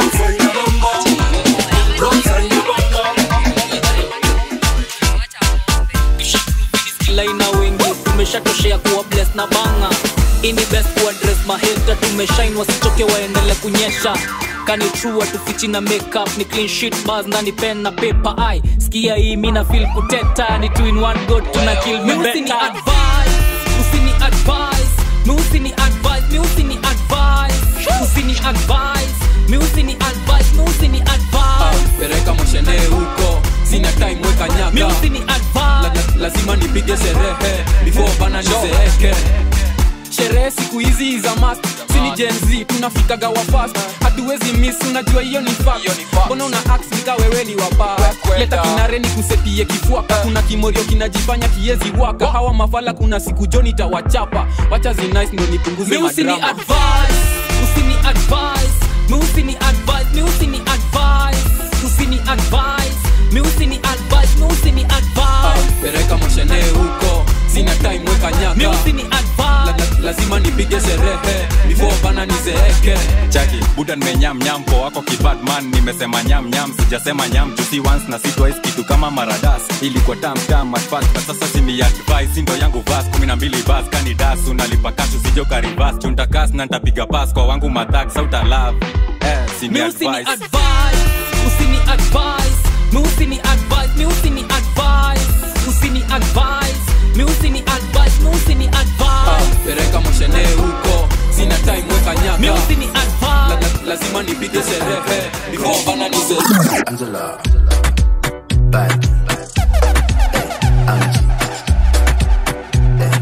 Laina wengi tumeshatoshea kuwa bless na banga. Ini best kuwa dress maheta, tumeshine wasichoke waendele kunyesha. Kani true atufichi na makeup, ni clean sheet bars ndani pen na paper. Ai, skia hii mina feel kuteta, ni two in one go tuna kill me better. Usini advice, usini advice, mi usini advice, mi usini advice, usini advice, mi usini advice, mi usini advice. Pereka moshene huko, sina time weka nyaka. Mi usini advice, la, la, lazima nipige sherehe before bana nizeeke. Sherehe siku hizi za must, sini Gen Z tunafika gawa fast. Hatuwezi miss, unajua hiyo ni fact. Mbona una act nika wewe ni wapa. Leta kinare ni kusepie kifuaka. Kuna kimorio kinajifanya kiezi waka. Hawa mafala kuna siku joni tawachapa. Wacha zi nice ndo nipunguze madrama. Mi usini advice, usini advice, mi usini advice, mi usini advice, usini advice, mi usini advice, mi usini advice. Pereka moshene huko, sina time weka nyaka. Mi usini advice, la, la, lazima nipige sherehe before bana nizeeke. Chaki, buda nimenyam nyam po wako kibad man. Nimesema nyam nyam, sijasema nyam. Jusi once na si twice, kitu kama maradas. Ilikuwa tam tam at first, but sasa sini advice. Ndo yangu vas, kumi na mbili bas. Kani das, unalipa kashu, sijoka reverse. Chunta kas na ntapiga pass kwa wangu matak. Sauta love, eh, sini advice. Mi usini advice, usini advice, mi usini advice, mi usini advice, usini advice, mi usini advice, mi usini advice. Pereka moshene huko, sina time weka nyaka. Mi usini advice, la, la, lazima nipige sherehe before bana nizeeke. Angela, Bandy, hey, Angie, hey,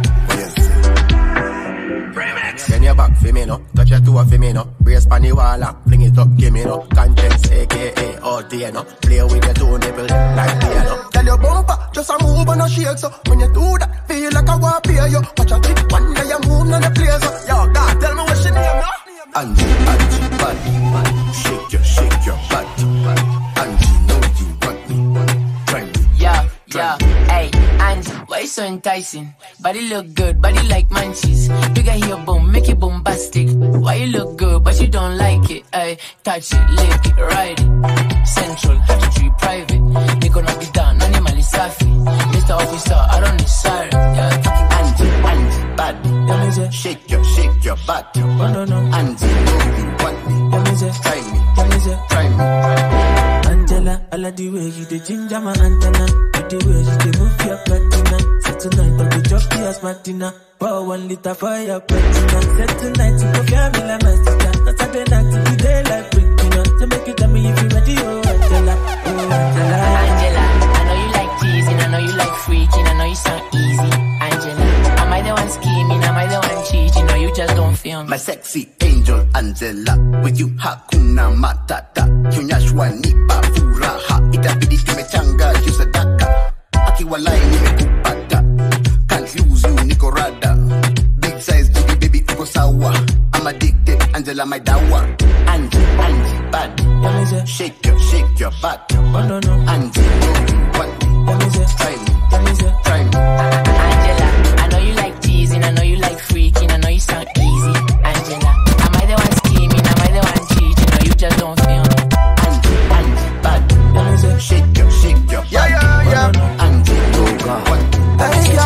yes. Send your back for me no, touch your toe for me no. Brace pan the wall and fling it up, give me no. Conscience, aka all day no. Play with your two nipple like piano. Tell your bumper, just a move and a shake so. When you do that, feel like I want to pay you. Watch a tick one day you move on the place so. Yo, God, tell me what she name no? Angie, Angie, body, shake your, shake your body. Angie, know you want me, try me. Yeah, yeah, hey, Angie, why you so enticing? Body look good, body like munchies. Bigger here, boom, make it bombastic. Why you look good, but you don't like it? Hey, touch it, lick it, ride it. Central, have to treat private. They gonna be done, animal is safi. Mister Officer, I don't need siren. Yeah, Angie, Angie, body, shake your, shake your body. Oh, no, no. Angie, know you want me, try me, try me. Angela, I like the way you the ginger my antenna. With the way you the move your platina. So tonight I'll be jockey as Martina. Pour one liter for your platina. Say tonight you go feel me like my sister. Saturday night you be there like Brickina. So make you tell me if you ready, oh Angela, oh Angela. Angela, I know you like teasing, I know you like freaking, I know you sound easy. Angela, am I the one scheming, am I the one cheating, or you just don't feel me? My sexy angel Angela, with you hakuna matata. Kionyeshwa nipa furaha, itabidi kimechanga you sadaka. Akiwalai nimekupata, can't lose you niko rada. Big size baby baby uko sawa. I'm addicted, Angela my dawa. Angie, Angie, body, shake your, shake your body. Oh no no, Angie, know you want me, try me, try me. Angela, I know you like teasing, I know you like freaking, I know you sound easy. Angela, am I the one scheming, am I the one cheating, or you just don't feel me? Angie, Angie, body, shake your, shake your body. Yeah, yeah, yeah. Angie, know you want me. Hey, yo.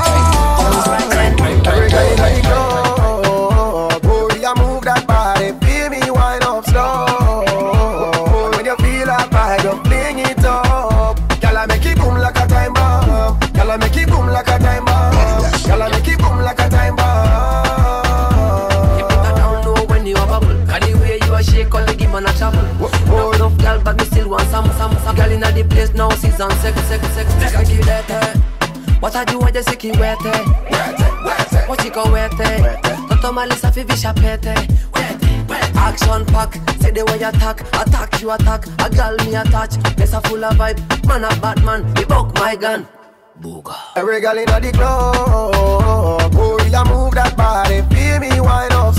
Every guy let it go. Boy, you move that body, feel me wind up slow. When you feel that vibe, you fling it up. Girl, I make it boom like a time bomb. Girl, I make it boom like a time bomb. Girl, I make it boom like a time bomb. I don't know when you are bubble. Cause the way you are shake, all the give man a trouble. No enough girl, but me still want some, some, some. Girl in the place now, season sex, sex, sex. Make her give that, eh. What I do, I just sick it wet, eh. What you go wet, eh. Toto malisa fi visha pete. Action pack, say the way you attack. Attack, you attack. A girl me attach. Place a full of vibe. Man a Batman, he buck my gun. Booga. Every girl inna the club, boy, you move that body, feel me wind up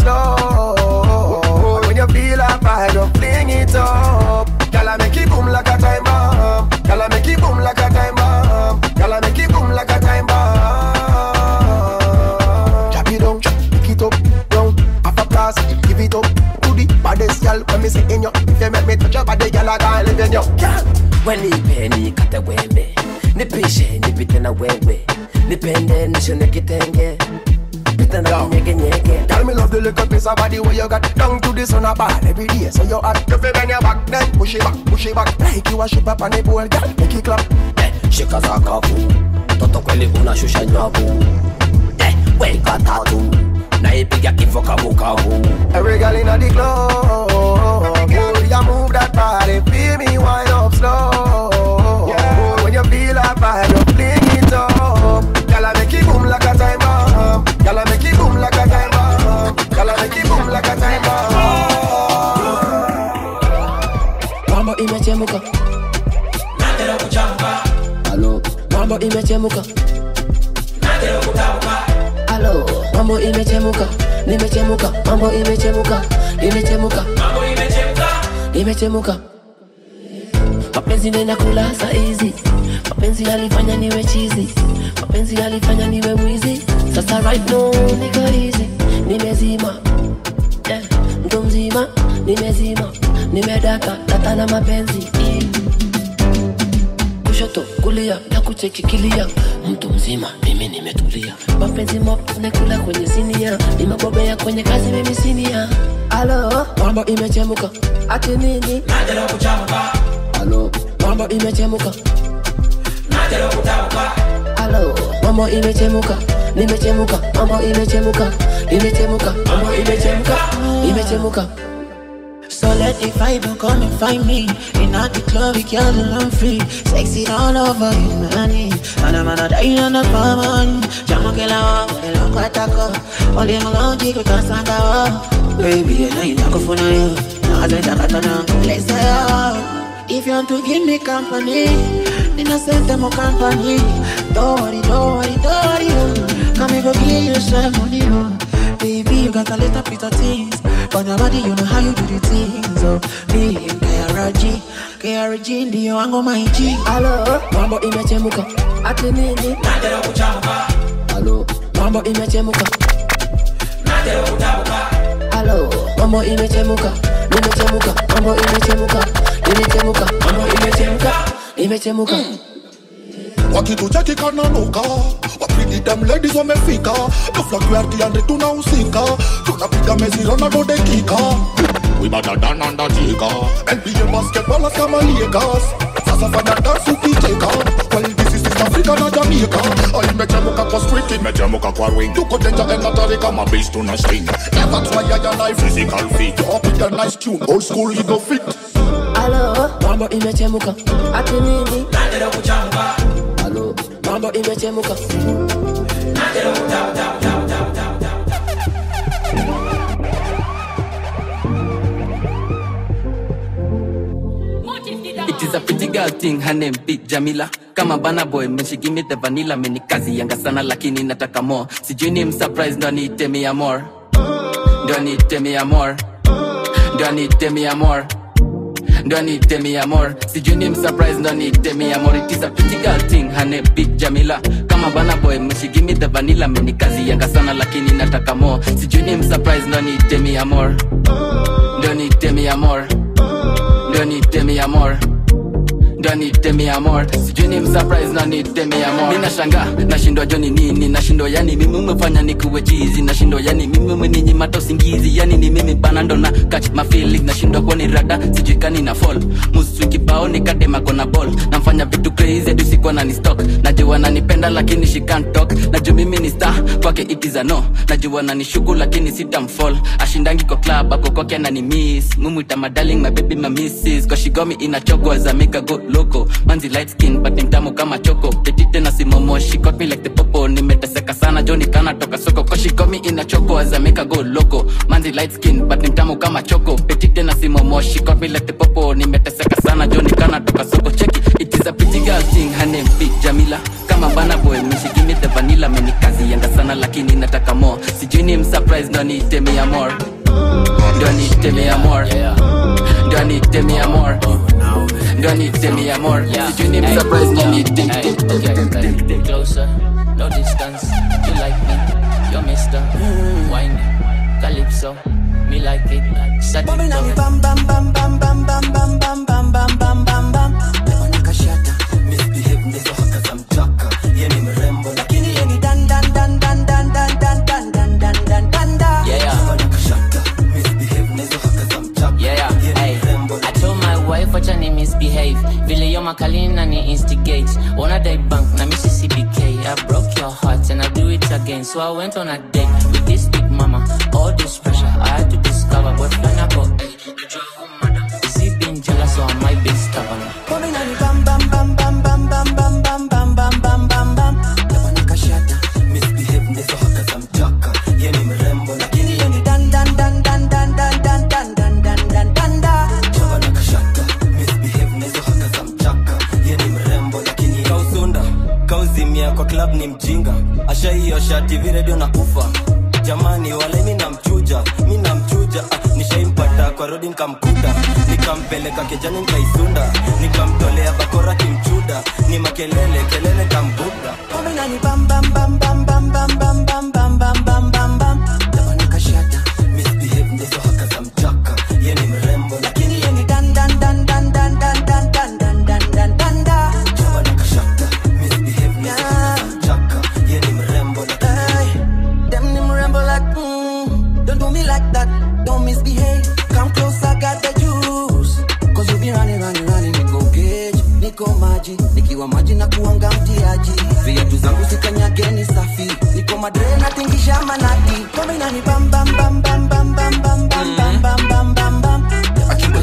slow. When you feel that vibe, you fling it up. Girl, I make it boom like a time bomb. Girl, I make it boom like a time bomb. Girl, I make it boom like a time bomb. Drop it down, pick it up, down, half a pass, give it up to the baddest girl. When me say in you, if you make me touch your body, girl, I can't live in you. When ni penny kata wembe. Ni pishe, ni pitena wewe. Ni pende, ni shone kitenge. Pitena nyege nyege. Tell me love the little piece of body where you got. Down to the sun a bar every day. So you hot. You feel bend your back, then push it back, push it back. Like you a ship up on the pole, girl. Make it clap. Eh, shika za kavu. Toto kweli unashusha nyavu. Eh, weka tatu. Na ipiga kifo kavu kavu. Every girl inna the club, boy, you move that body, feel me wind up slow. Yeah. When you feel that vibe, you fling it up. Girl, I make it boom like a time bomb. Girl, I make it boom like a time bomb. Girl, I make it boom like a time bomb. Mambo imechemuka. Nataka kuchamuka. Hello. Mambo imechemuka. Nataka kutamuka. Hello. Mambo imechemuka. Nimechemuka. Mambo imechemuka. Nimechemuka. Mambo imechemuka. Nimechemuka. Mapenzi nena kula saa hizi. Mapenzi yalifanya niwe chizi. Mapenzi yalifanya niwe mwizi. Sasa right now niko easy. Nimezima, yeah. Mtu mzima, nimezima. Nimedaka, data na mapenzi. Kushoto, kulia, na kuchekikilia. Mtu mzima, mimi nimetulia. Mapenzi mop, nakula kwenye sinia. Nimebobea kwenye kazi mimi sinia. Alo, mambo imechemuka. Ati nini? Nataka kuchamuka. Alo, mambo imechemuka. Nataka kutamuka. Alo, mambo imechemuka. Nimechemuka, mambo imechemuka. Nimechemuka, mambo imechemuka. Imechemuka. So let the vibe come and find me. In at the club, we can't alone free. Sexy all over you, money. And I'm gonna die on the common. Jamo que la wa, que lo cuataco. Only my long chico can stand out. Baby, you know you not go for you. Now I don't have to let's say if you want to give me company, then I send them a company. Don't worry, don't worry, don't worry. Come here, go give you some money. Baby, you got a little bit of things. On your body, you know how you do the things. Oh, me, K R G, K R G, ndio wangu my G. Hello, mambo imechemuka. Ati nini? Nataka kuchamuka. Hello, mambo imechemuka. Nataka kuchamuka. Hello, mambo imechemuka. Imechemuka, mambo imechemuka. Imechemuka, mambo imechemuka. Imechemuka. Wakitucheki kananuka, wapigi dem ladies wamefika. Tuflakiarti ande tunahusika, tunapiga meziro na dodekika. We better than undertaker, N B A basketballers kama Lakers. Sasa fanya dance ukicheka, well this is East Africa na Jamaica. Imechemuka kwa street, imechemuka kwa ring. Tuko danger and natari kama bass tuna swing. Never try your life physical fit. You up with a nice tune, old school you go fit. Hello, mambo imechemuka. Ati nini? Nataka kuchamuka. Hello, mambo imechemuka. Nataka kuchamuka. It is a pretty girl thing, her name Big Jamila. Kama bana boy, when she give me the vanilla, meni kazi yanga sana lakini nataka more. Sijui ni msurprise, ndo niite me amor. Ndo niite me amor. Ndo niite me amor. Ndo niite me amor. Sijui ni msurprise, ndo niite me amor. It is a pretty girl thing, her name Big Jamila. Kama bana boy, when she give me the vanilla, meni kazi yanga sana lakini nataka more. Sijui ni msurprise, ndo niite me amor. Ndo niite me amor. Ndo niite me amor. Ndo niite me amor. Sijui ni msurprise na niite me amor. Nina shanga, nashindwa joni nini. Nashindwa yani mimi umefanya nikuwe cheesy. Nashindwa yani mimi umeninyima usingizi. Yani ni mimi bana ndo na catch my feeling. Nashindwa kwa ni rada, sijui kani na fall. Musu kibao ni kadema kona ball. Namfanya vitu crazy, hadi sikuwa na ni stock. Najua nanipenda lakini she can't talk. Najua mimi ni star, kwake it is a no. Najua nanishuku lakini sitamfall. Ashindangi kwa club, ako kwake na ni miss. Mumu ita my darling, my baby, my missus. Cause she got me in a choco as I make her go loco. Manzi light skin but ni mtamu kama choco. Petite na simomo, she got me like the popo. Nimeteseka sana Johnny kana toka soko. Cause she got me in a choco as I make her go loco. Manzi light skin but ni mtamu kama choco. Petite na simomo, she got me like the popo. Nimeteseka sana Johnny kana toka soko. Check it, it is a pretty girl thing, her name Big Jamila. Kama bana boy, when she give me the vanilla, meni kazi yanga sana lakini nataka more. Sijui ni msurprise, ndo niite me amor. Ndo niite me amor. Ndo niite me amor. Ndo niite me amor. Sijui ni msurprise, ndo niite me amor. Closer, no distance. You like me, you're Mister Wine, Calypso, me like it. Mommy na mi bam bam bam bam bam bam bam bam bam bam bam bam bam. Leo nikashata, misbehave ndizo haka za mchaka. Ye ni mrembo lakini ye ni dan dan dan dan dan dan dan dan dan dan dan dan dan. Yeah, leo nikashata, misbehave ndizo haka za mchaka. yeah, hey. I told my wife wacha ni misbehave. Vile yo makalini na ni instigate. Wanna die bank na Mississippi K. I broke your heart and I do it again. So I went on a date with this big mama. All this pressure I had to discover. But when I got is he being jealous or am I being stubborn? Mommy na mi bam bam bam bam bam bam bam bam bam bam bam bam bam. Leo nikashata, misbehave ndizo haka za mchaka. Ye ni mrembo lakini ye ni dan dan dan dan dan dan dan dan dan dan dan dan dan. Leo nikashata, misbehave ndizo haka za mchaka. Ye ni mrembo lakini kausunda, kauzimia kwa club ni mjinga. Asha hiyo shati vile ndio na ufa. Jamani wale mimi namchuja, mimi namchuja. Ah, nishaimpata kwa road nikamkuta. Nikampeleka kijani nikaisunda. Nikamtolea bakora kimchuda. Ni makelele kelele kambuka. Mimi na ni bam bam bam bam bam bam bam bam bam bam bam bam bam. Leo nikashata, misbehave ndizo haka za mchaka. Ye ni mrembo lakini ye ni dan dan dan dan dan dan dan dan dan dan dan dan dan. Leo nikashata, misbehave ndizo haka za mchaka. Ye ni mrembo lakini them ni mrembo like mm, don't do me like that, don't misbehave. Come close, I got the juice. Cause you be running, running, running, niko gauge, niko maji. Nikiwa maji na kuanga mtiaji. Viatu zangu sikanyage ni safi. Niko madre na tingisha manati. Mami na ni bam bam bam bam bam bam bam bam bam bam bam bam bam.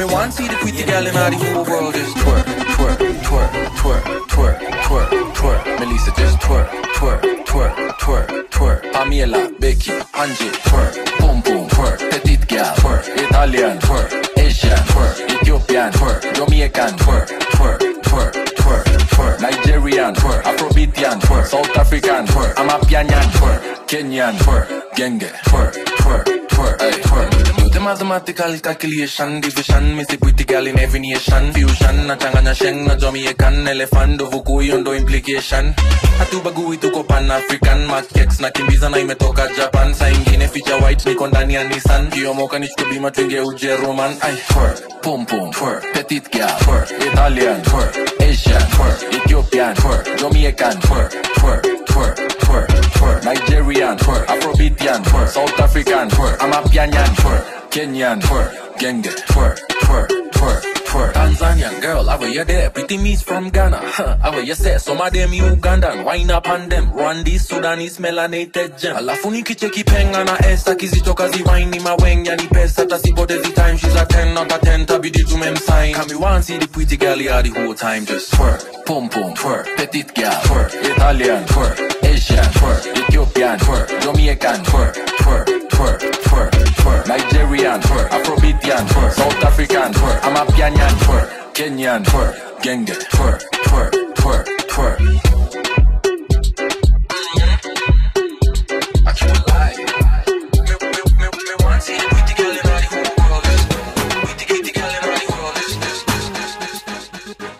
want see the pretty girl in all the whole world just twerk, twerk, twerk, twerk, twerk, twerk, twerk. Melissa just twerk, twerk, twerk, twerk, twerk. Pamela, Becky, Angie, twerk, boom boom, twerk. Petite girl, twerk. Italian, twerk. Asian, twerk. Ethiopian, twerk. Jamaican, twerk, twerk, twerk, twerk, twerk. Nigerian, twerk. Afrobeatian, twerk. South African, twerk. Amapianyan, twerk. Kenyan, twerk. Genge, twerk, twerk, twerk, ay, twerk. Do the mathematical calculation, division. Me see pretty girl in every nation. Fusion, na changanya sheng, na Jamaican. Elephant, do vuku, yondo implication. Hatu bagui tuko Pan-African. Makex na kimbiza na imetoka Japan. Sa ingine feature white, niko ndani ya Nissan. Kiyomoka nichukubima twinge uje Roman. Ay, twerk, pom pom, twerk. Petite girl, twerk. Italian, twerk. Asian, twerk. Ethiopian, twerk. Jamaican, twerk, twerk, twerk, twerk, twerk. Nigerian, twerk. Afrobeatian, twerk. South African, twerk. Amapianyan, twerk. Kenyan, twerk. Genge, twerk, twerk, twerk, twerk. Tanzanian girl, how you there? Pretty me's from Ghana, huh? How you say? Some of them Ugandan, wine up on them. Rwandese, Sudanese, melanated gem. Alafu nikicheki penga na esa kizitoka ziwaini mawenya ni pesa tasipotezi time. She's a ten not a ten, tabidi tumemsign. Come you want see the pretty girl here the whole time. Just twerk, pom pom, twerk. Petite girl, twerk. Italian, twerk. Asian, twerk. Ethiopian, twerk. Jamaican, twerk, twerk, twerk, twerk, twerk. Nigerian, twerk. Afrobeatian, twerk. South African, twerk. Amapianyan, twerk. Kenyan, twerk. Genge, twerk, twerk, twerk, twerk. I can't lie. Me, me, me, me want see the pretty girl in all the whole world. Pretty, pretty girl in all the world. This, this, this, this, this, this, this.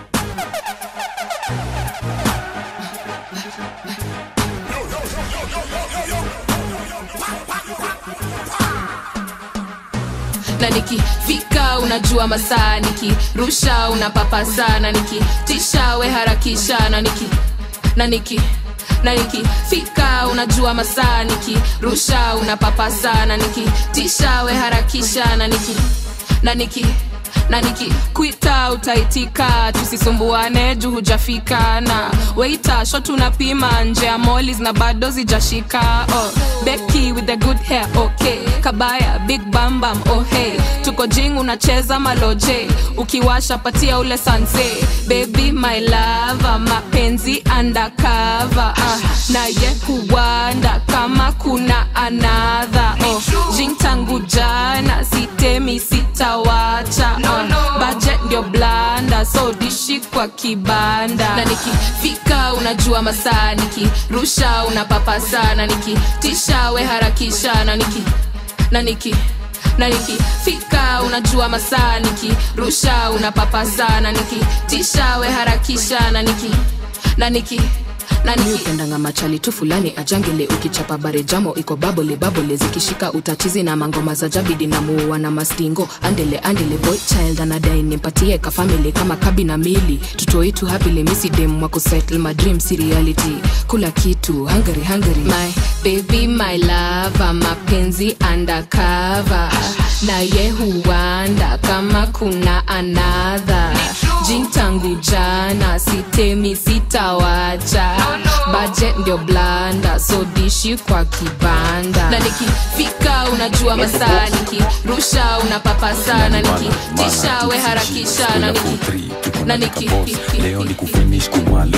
Na nikifika unajua masaa, nikirusha unapapa sana, nikitisha we harakisha, na niki na niki na nikifika unajua masaa, nikirusha unapapa sana, nikitisha we harakisha, na niki na niki na nikikuita utaitika, tusisumbuane juu hujafika. Na waiter shot unapima nje ya mollies na bado zijashika. Oh, Becky with the good hair, okay. Kabaya, big bam bam, oh hey. Tuko jing unacheza maloje, ukiwasha patia ule sanse. Baby my lover, mapenzi undercover. Ah, na ye huwanda kama kuna another. Oh, jing tangu jana, sitemi sitawacha. Oh, budget ndio blanda, so dishi kwa kibanda. Na nikifika unajua masaa, nikirusha unapapa sana, nikitisha we harakisha, na niki na niki na nikifika unajua masaa, nikirusha unapapa sana, nikitisha we harakisha, na niki na niki na niupendanga machali tu fulani ajangele, ukichapa bare jamo iko babole babole, zikishika utachizi na mangoma za jabidi na muwa na mastingo. Andele andele boy child anadai nimpatie ka family kama kabi na mili, tutoi tu happily misi dem wako settle my dreams reality. Kula kitu hungry hungry, my baby my lover, mapenzi undercover. Na ye huwanda kama kuna another. Jing tangu jana, sitemi sitawacha. Budget ndio blanda, so dishi kwa kibanda. Na nikifika unajua masaa, nikirusha unapapa sana, nikitisha we harakisha, na niki na niki leo ni kufinish kumalo,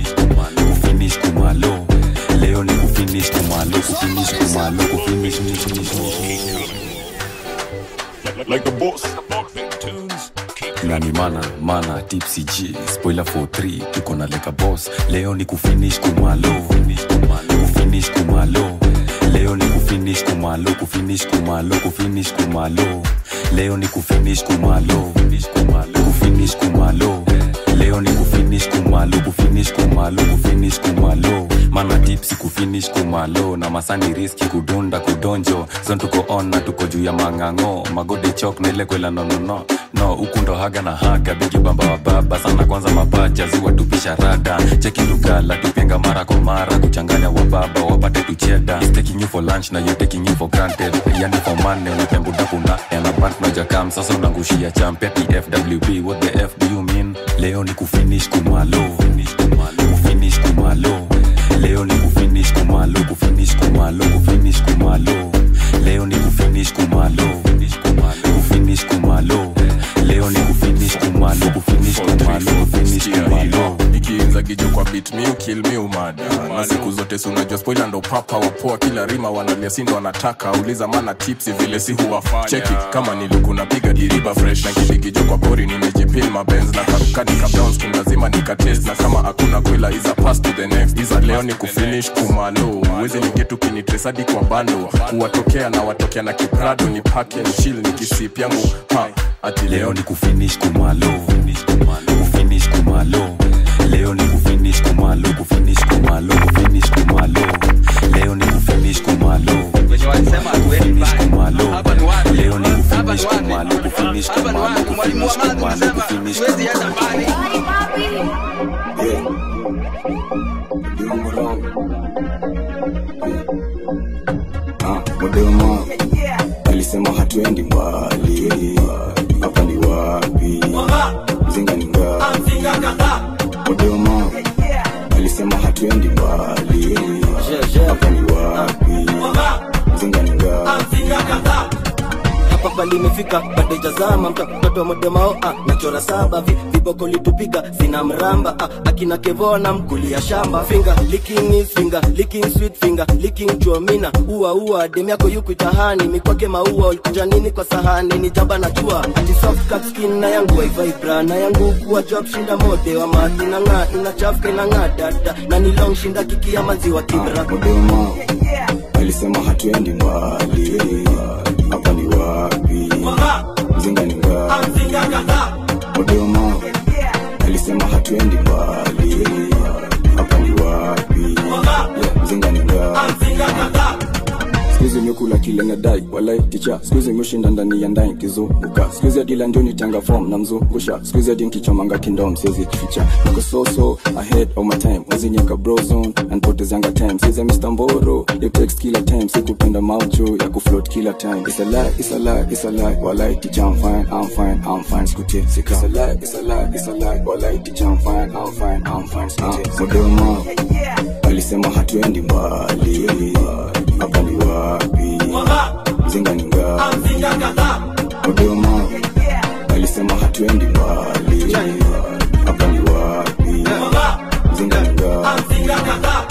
kufinish kumalo. Leo ni kufinish kumalo, kufinish kumalo, kufinish like a boss. Nani mana, mana, Tipsey Gee, spoiler for three, tuko na like a boss. Leo ni kufinish kumalo, kufinish kumalo. Leo ni kufinish kumalo, kufinish kumalo, kufinish kumalo. Leo ni kufinish kumalo, kufinish kumalo. Leo ni kufinish kumalo, kufinish kumalo, kufinish kumalo. Mana Tipsey kufinish kumalo, na masani riski kudunda kudonjo. Zon tuko on na tuko juu ya mangango, magode chok na ile kwela no no no. No, ukundo haga na haga, bigi bamba wa baba. Sana kwanza mapacha, ziwa tupisha rada. Cheki lugala, tupenga mara kwa mara. Kuchanganya wa baba, wapate tucheda. He's taking you for lunch, na you taking you for granted. Yani for money, unipembu dakuna. Yana band na jakam, sasa unangushia champe. T F W B, what the F do you mean? Leo ni kufinish kumalo, kufinish kumalo. Leo ni kufinish kumalo, kufinish kumalo, kufinish kumalo. Leo ni kufinish kumalo, kufinish kumalo. yote si unajua spoiler ndo papa wapoa kila rima wanalia sindo wanataka uliza mana tipsi vile si huwafanya cheki kama niluku napiga diriba fresh na kidigijo kwa pori nimejipin mabenz na karukani kabdowns lazima nikatest na kama hakuna kwela is a pass to the next is a leo ni kufinish kumalo uweze ningetu kinitresadi kwa bando kuwatokea na watokea na kiprado ni pake ni shield ni kisip yangu ha ati leo ni kufinish kumalo kufinish kumalo kufinish kumalo leo ni kufinish kumalo kufinish kumalo kufinish kumalo leo ni kufinish kumalo kufinish kumalo leo ni kufinish kumalo kufinish kumalo kufinish kumalo kufinish ah modema alisema hatuendi mbali hapa ni wapi zinga ni ngapi zinga kaka modema alisema hatuendi mbali hapa ni wapi zinga ni ngapi zinga kaka hapa pali imefika bado jazama mtoto modema ah nachora saba viboko litupiga sina mramba ah akina kevona mkulia shamba finger licking is finger licking sweet finger licking chuomina ua ua demi yako yuko itahani mikwake maua ulikuja nini kwa sahani ni jaba na jua ati soft cut skin na yangu vibra na yangu kuwa job shinda mode wa mati na nga ina chafka ina nga dada na ni long shinda kiki ya maziwa kibra modema alisema hatuendi mbali hapa ni wapi zinga ni ngapi zinga kaka modema alisema hatuendi mbali hapa ni wapi zinga ni ngapi zinga kaka Squeeze mekula kile nadai walai ticha squeeze mshinda ndani ya ndai kizunguka squeeze dila njoni tanga form na mzungusha squeeze din kichomanga kingdom siwezi kificha niko so so ahead of my time wazinyeka bro zone and potezanga time siza Mister Mboro you text killer time sikupenda maucho ya kufloat killer time it's a lie it's a lie it's a lie walai ticha I'm fine I'm fine I'm fine skuti sika it's a lie it's a lie it's a lie walai ticha I'm fine I'm fine I'm fine skuti modema alisema hatuendi mbali hapa ni wapi zinga ni ngapi zinga kaka modema alisema hatuendi mbali hapa ni wapi zinga ni ngapi zinga kaka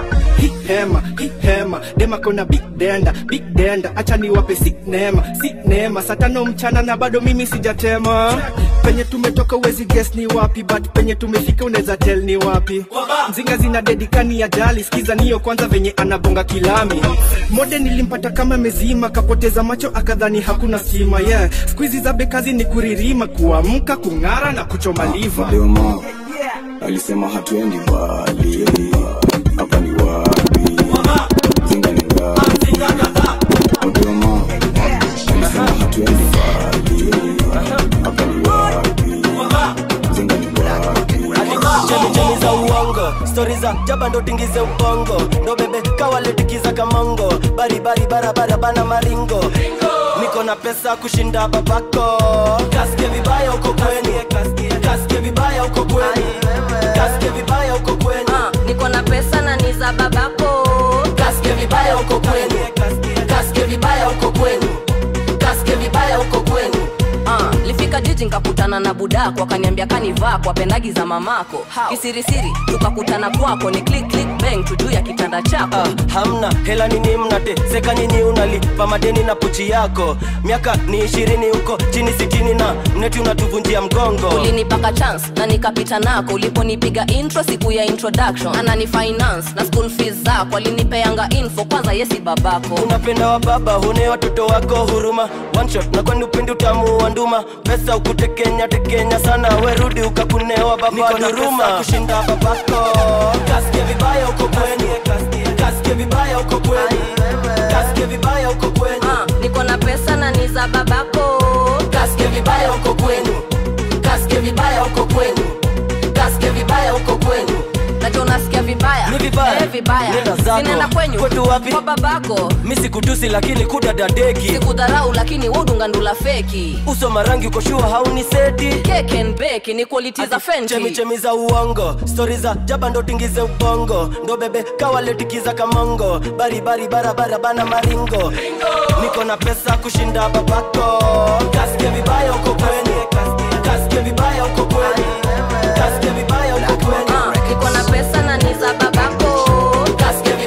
hema hema dema kona big denda big denda acha niwape sinema sinema satano mchana na bado mimi sijatema penye tumetoka uwezi guess ni wapi but penye tumefika unaweza tell ni wapi mzinga zina dedikani ya jali sikiza niyo kwanza venye anabonga kilami mode nilimpata kama mezima kapoteza macho akadhani hakuna stima yeah squeeze za bekazi ni kuririma kuamka kungara na kuchoma liva modema alisema hatuendi mbali hapa ni wapi zinga ni ngapi zinga kaka modema alisema hatuendi mbali hapa ni wapi zinga ni ngapi chemi chemi za uongo stories za jaba ndo tingize ubongo ndo bebe kawale tikiza kamongo bari bari barabara bana maringo niko na pesa kushinda babako kasike vibaya uko kwenu kasike vibaya uko kwenu kasike vibaya uko kwenu niko na pesa na ni za babako kasike vibaya uko kwenu kasike vibaya uko kwenu kasike vibaya uko kwenu ah lifika jiji nikakutana na budako akaniambia kanivaa kwa pendagi za mamako kisirisiri tukakutana kwako ni click click bang tujuu ya kitanda chako ah, hamna hela nini mnate seka nyinyi unalipa madeni na puchi yako miaka ni ishirini huko chini sitini na mneti unatuvunjia mgongo ulinipaka chance na nikapita nako uliponipiga intro siku ya introduction anani finance na school fees zako alinipeanga info kwanza yesi babako unapenda wa baba hune watoto wako huruma one shot na kwani upendi utamu wa nduma pesa ukutekenya tekenya sana werudi ukakunewa baba duruma kushinda babako kasike vibaya uko kwenu kasike vibaya uko kwenu kasike vibaya uko kwenu niko na pesa na ni za babako kasike vibaya uko kwenu kasike vibaya uko kwenu kasike vibaya uko kwenu najua unasikia vibaya ni vibaya eh vibaya nenda zako sinaenda kwenyu kwetu wapi kwa babako mimi sikutusi lakini kudadadeki sikudharau lakini udunga ndula feki uso marangi uko shua hauni seti cake and bake ni quality za fenti chemi chemi za uongo stories za jaba ndo tingize ubongo ndo bebe kawale tikiza kamongo bari bari barabara bana maringo niko na pesa kushinda babako kasike vibaya uko kwenu kasike vibaya uko kwenu kasike vibaya uko kwenu niko na pesa na ni za babako kasike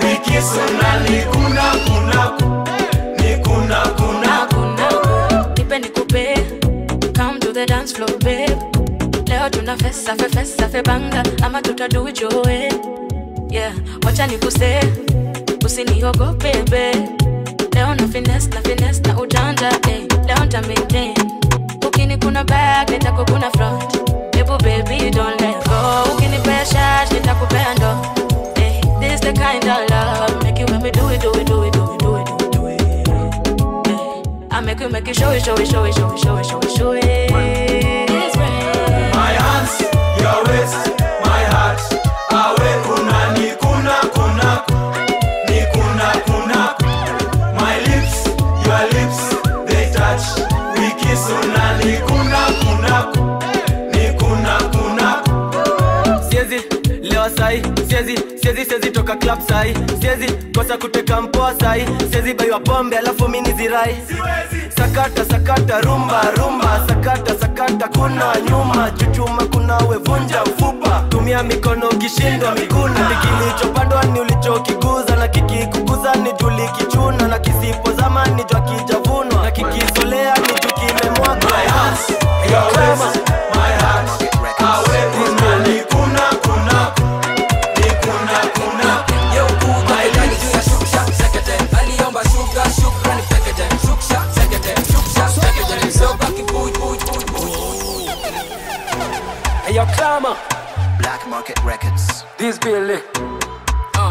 wikisuna ni kuna kuna ni kuna kuna kuna nipe nikupe come to the dance floor babe leo tuna festa fe festa fe banga ama tutadu joe yeah wacha nikuse usiniogope babe leo na finesse na finesse na ujanja eh leo nita maintain ukini kuna back nitako kuna front ebo baby don't let go ukini pressure nitakupea ndo eh this the kind of love make you make me do it do it do it do it do it do it, do it. Eh, I make you make you show it show it show it show it show it show it show it my hands your waist my heart awe kuna ni kuna kuna ni kuna kuna my lips your lips they touch we kiss una ni kuna kuna ni kuna kuna siezi lewa sai siezi siezi siezi toka club sai siezi kosa kuteka mpoa sai siezi baiwa pombe alafu mini zirai sakata sakata rumba rumba sakata sakata kuna nyuma chuchuma kuna wevunja ufupa tumia mikono ukishindwa miguna kilichopandwa ni ulichokiguza na kikikuguza ni juli kichuna na kisipo zama ni jwa kijavunwa na kikisolea ni juu kimemwagwa my hands your waist my heart awe kuna ni kuna kuna ni kuna kuna yo kuda ndani juu ya shuksha sekete aliomba shuga shukrani pekete shuksha sekete shuksha sekete soba kibuj buj buj buj hey yo Clama Black Market Records this Billy uh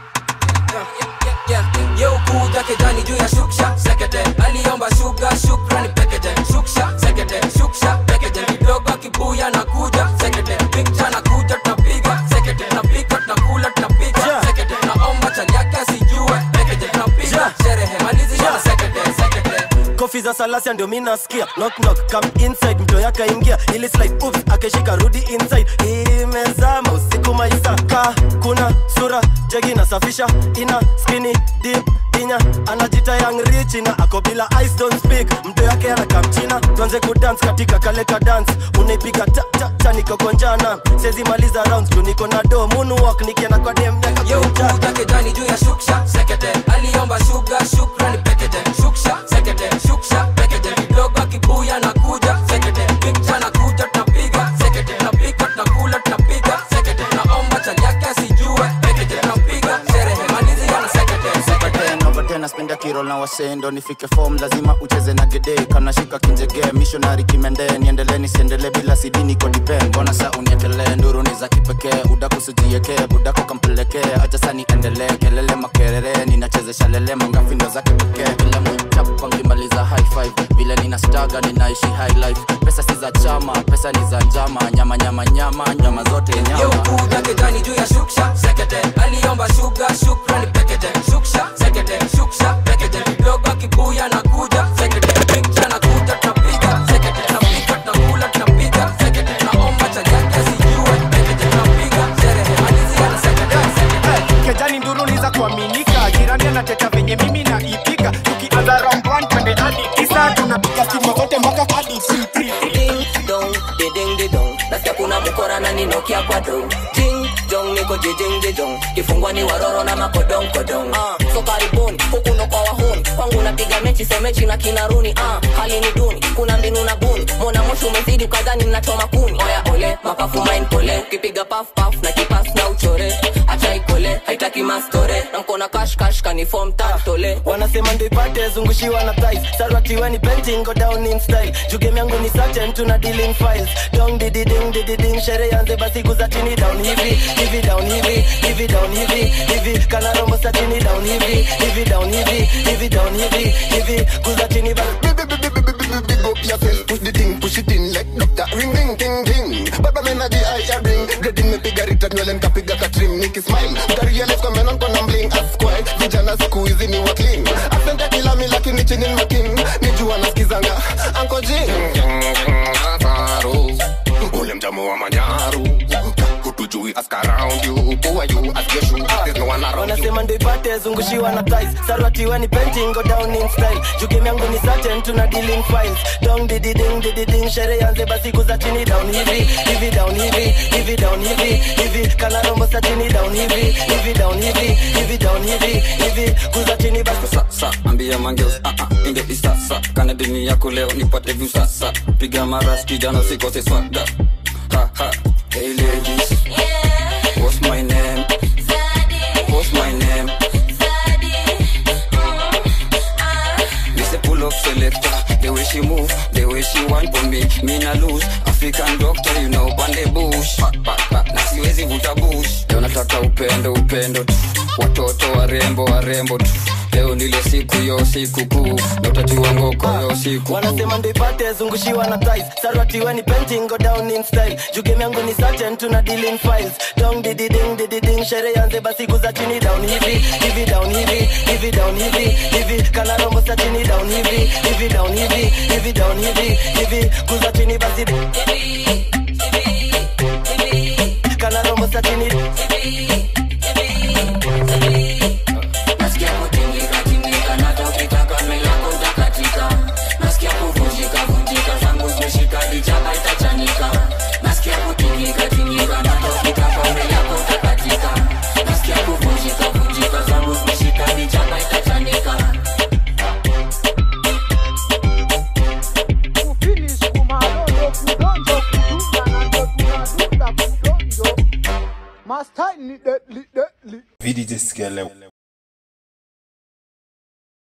yeah yo kuda ndani juu ya shuksha sekete aliomba shuga shukrani pekete shuksha sekete shuksha pekete kidogo kibuya na kuja sekete picture na kuja tunapiga sekete tunapika tunakula tunapiga sekete tunaomba chali yake asijue pekete tunapiga sherehe malizi ya sekete sekete Kofi za Salasia ndio mimi nasikia knock knock come inside mto yake ingia ili slide oops akeshika rudi inside imezama usiku maisa ka kuna sura jegi nasafisha ina skinny deep inya anajita young rich na ako bila eyes don't speak mto yake anakamchina tuanze kudance katika kaleka dance unaipiga ta ta ta niko konjana sezi maliza rounds tu niko na do moonwalk nikienda kwa dem yaka yo kuda kejani juu ya shuksha sekete aliomba shuga shukrani pekete shuksha sekete shuksha pekete kidogo kibuya na kuja sekete picture na kuja tunapiga sekete tunapika tunakula tunapiga sekete tunaomba chali yake asijue pekete tunapiga sherehe malizi ya sekete sekete nova tena spenda kirol na wasendo nifike form lazima ucheze na gede kana shika kinjege missionary kimende niendelee nisiendelee bila sidini kwa depend mbona saa uniekelee nduru ni za kipekee udaku sujieke budako kampeleke acha sani endelee kelele makerere ninachezesha lele mangafi ndo za kipekee bila mwichapa ngimaliza high five vile nina staga ninaishi high life pesa si za chama pesa ni za njama nyama nyama nyama nyama zote nyama yo kuda kejani juu ya shuksha sekete aliomba shuga shukrani pekete shuksha sekete shuksha pekete kidogo kibuya na kuja sekete picture na kuja tunapiga sekete tunapika tunakula tunapiga sekete tunaomba chali yake asijue pekete tunapiga sherehe malizi ya sekete sekete kejani nduru ni za kuaminika jirani anateta venye mimi naipika tukianza round one twende hadi tisa tunapiga simu zote mpaka hadi three ding dong ding ding ding dong nasikia kuna mkora na ninokia kwa dong ding dong niko jijing jijong kifungwa ni waroro na makodong kodong ah so karibuni huku ndo kwa wahuni kwangu napiga mechi so mechi na kinaruni ah hali ni duni kuna mbinu na buni mona moshi umezidi ukadhani ninachoma kuni oya ole makafu main pole ukipiga puff puff na kipas na uchore acha ikole haitaki mastore na mkona cash cash kaniform tatole wanasema ndo ipate zungushiwa na thighs sarwati weni painting go down in style juge yangu ni certain tuna dealing files dong didi ding didi ding shere yanze basi guza chini down hivi hivi down hivi hivi down hivi hivi kana romo sa chini down hivi hivi down hivi hivi down hivi hivi guza chini basi big up yourself, push the thing, push it in like doctor. Ring, ring, ting, ting. Baba mena di eye ring. Grading me piga rita nywele nkapiga katrim. Niki smile. Mkarealize kwa menon kwa nambling as quiet. Vijana siku hizi ni wa clean. Accent ya kila mi lakini chini ni making. Nijua nasikizanga Uncle G. Asaru ule mjamu wa manyaru. Hutujui ask around you. Who are you? Ask your shoe. There's no one around wanasema ndo ipate zungushiwa na thighs. Sarwati weni painting go down in style. Juke miangu ni certain tuna deal in files. Dong didi ding didi ding shere yanze basi kuza chini down hivi hivi down hivi hivi down hivi hivi kana rombo sa chini down hivi hivi down hivi hivi down hivi hivi kuza chini basi sa sa ambia mangeus ah ah inge isasa kana dini yako leo nipate view sasa piga maras kijana usikose swaga ha ha hey ladies yeah. What's my name Zaddy What's my name Zaddy Me say pull up selector the way she move the way she want for me me na lose African doctor you know pande bush pat pat pat na siwezi vuta bush leo nataka upendo upendo tu watoto warembo warembo tu leo nile siku yo siku kuu na utajua ngoko yo siku wanasema ndo ipate zungushiwa na thighs. Sarwati weni painting go down in style. Juke miangu ni certain tuna deal in files. Dong didi ding didi ding shere yanze basi kuza chini down hivi hivi down hivi hivi down hivi hivi kana rombo sa chini down hivi hivi down hivi hivi down hivi hivi kuza chini basi hivi hivi hivi kana rombo sa chini hivi nasikia kutingika tingika natokita kamela kutakatika nasikia kuvunjika vunjika zangu zimeshika dijaba itachanika nasikia kutingika tingika natokita kamela kutakatika nasikia kuvunjika vunjika zangu zimeshika dijaba itachanika kufinish kumalondo kudonjo kudunga na ndo tunadunda kudonjo mastai ni deadly deadly V D J Skelew.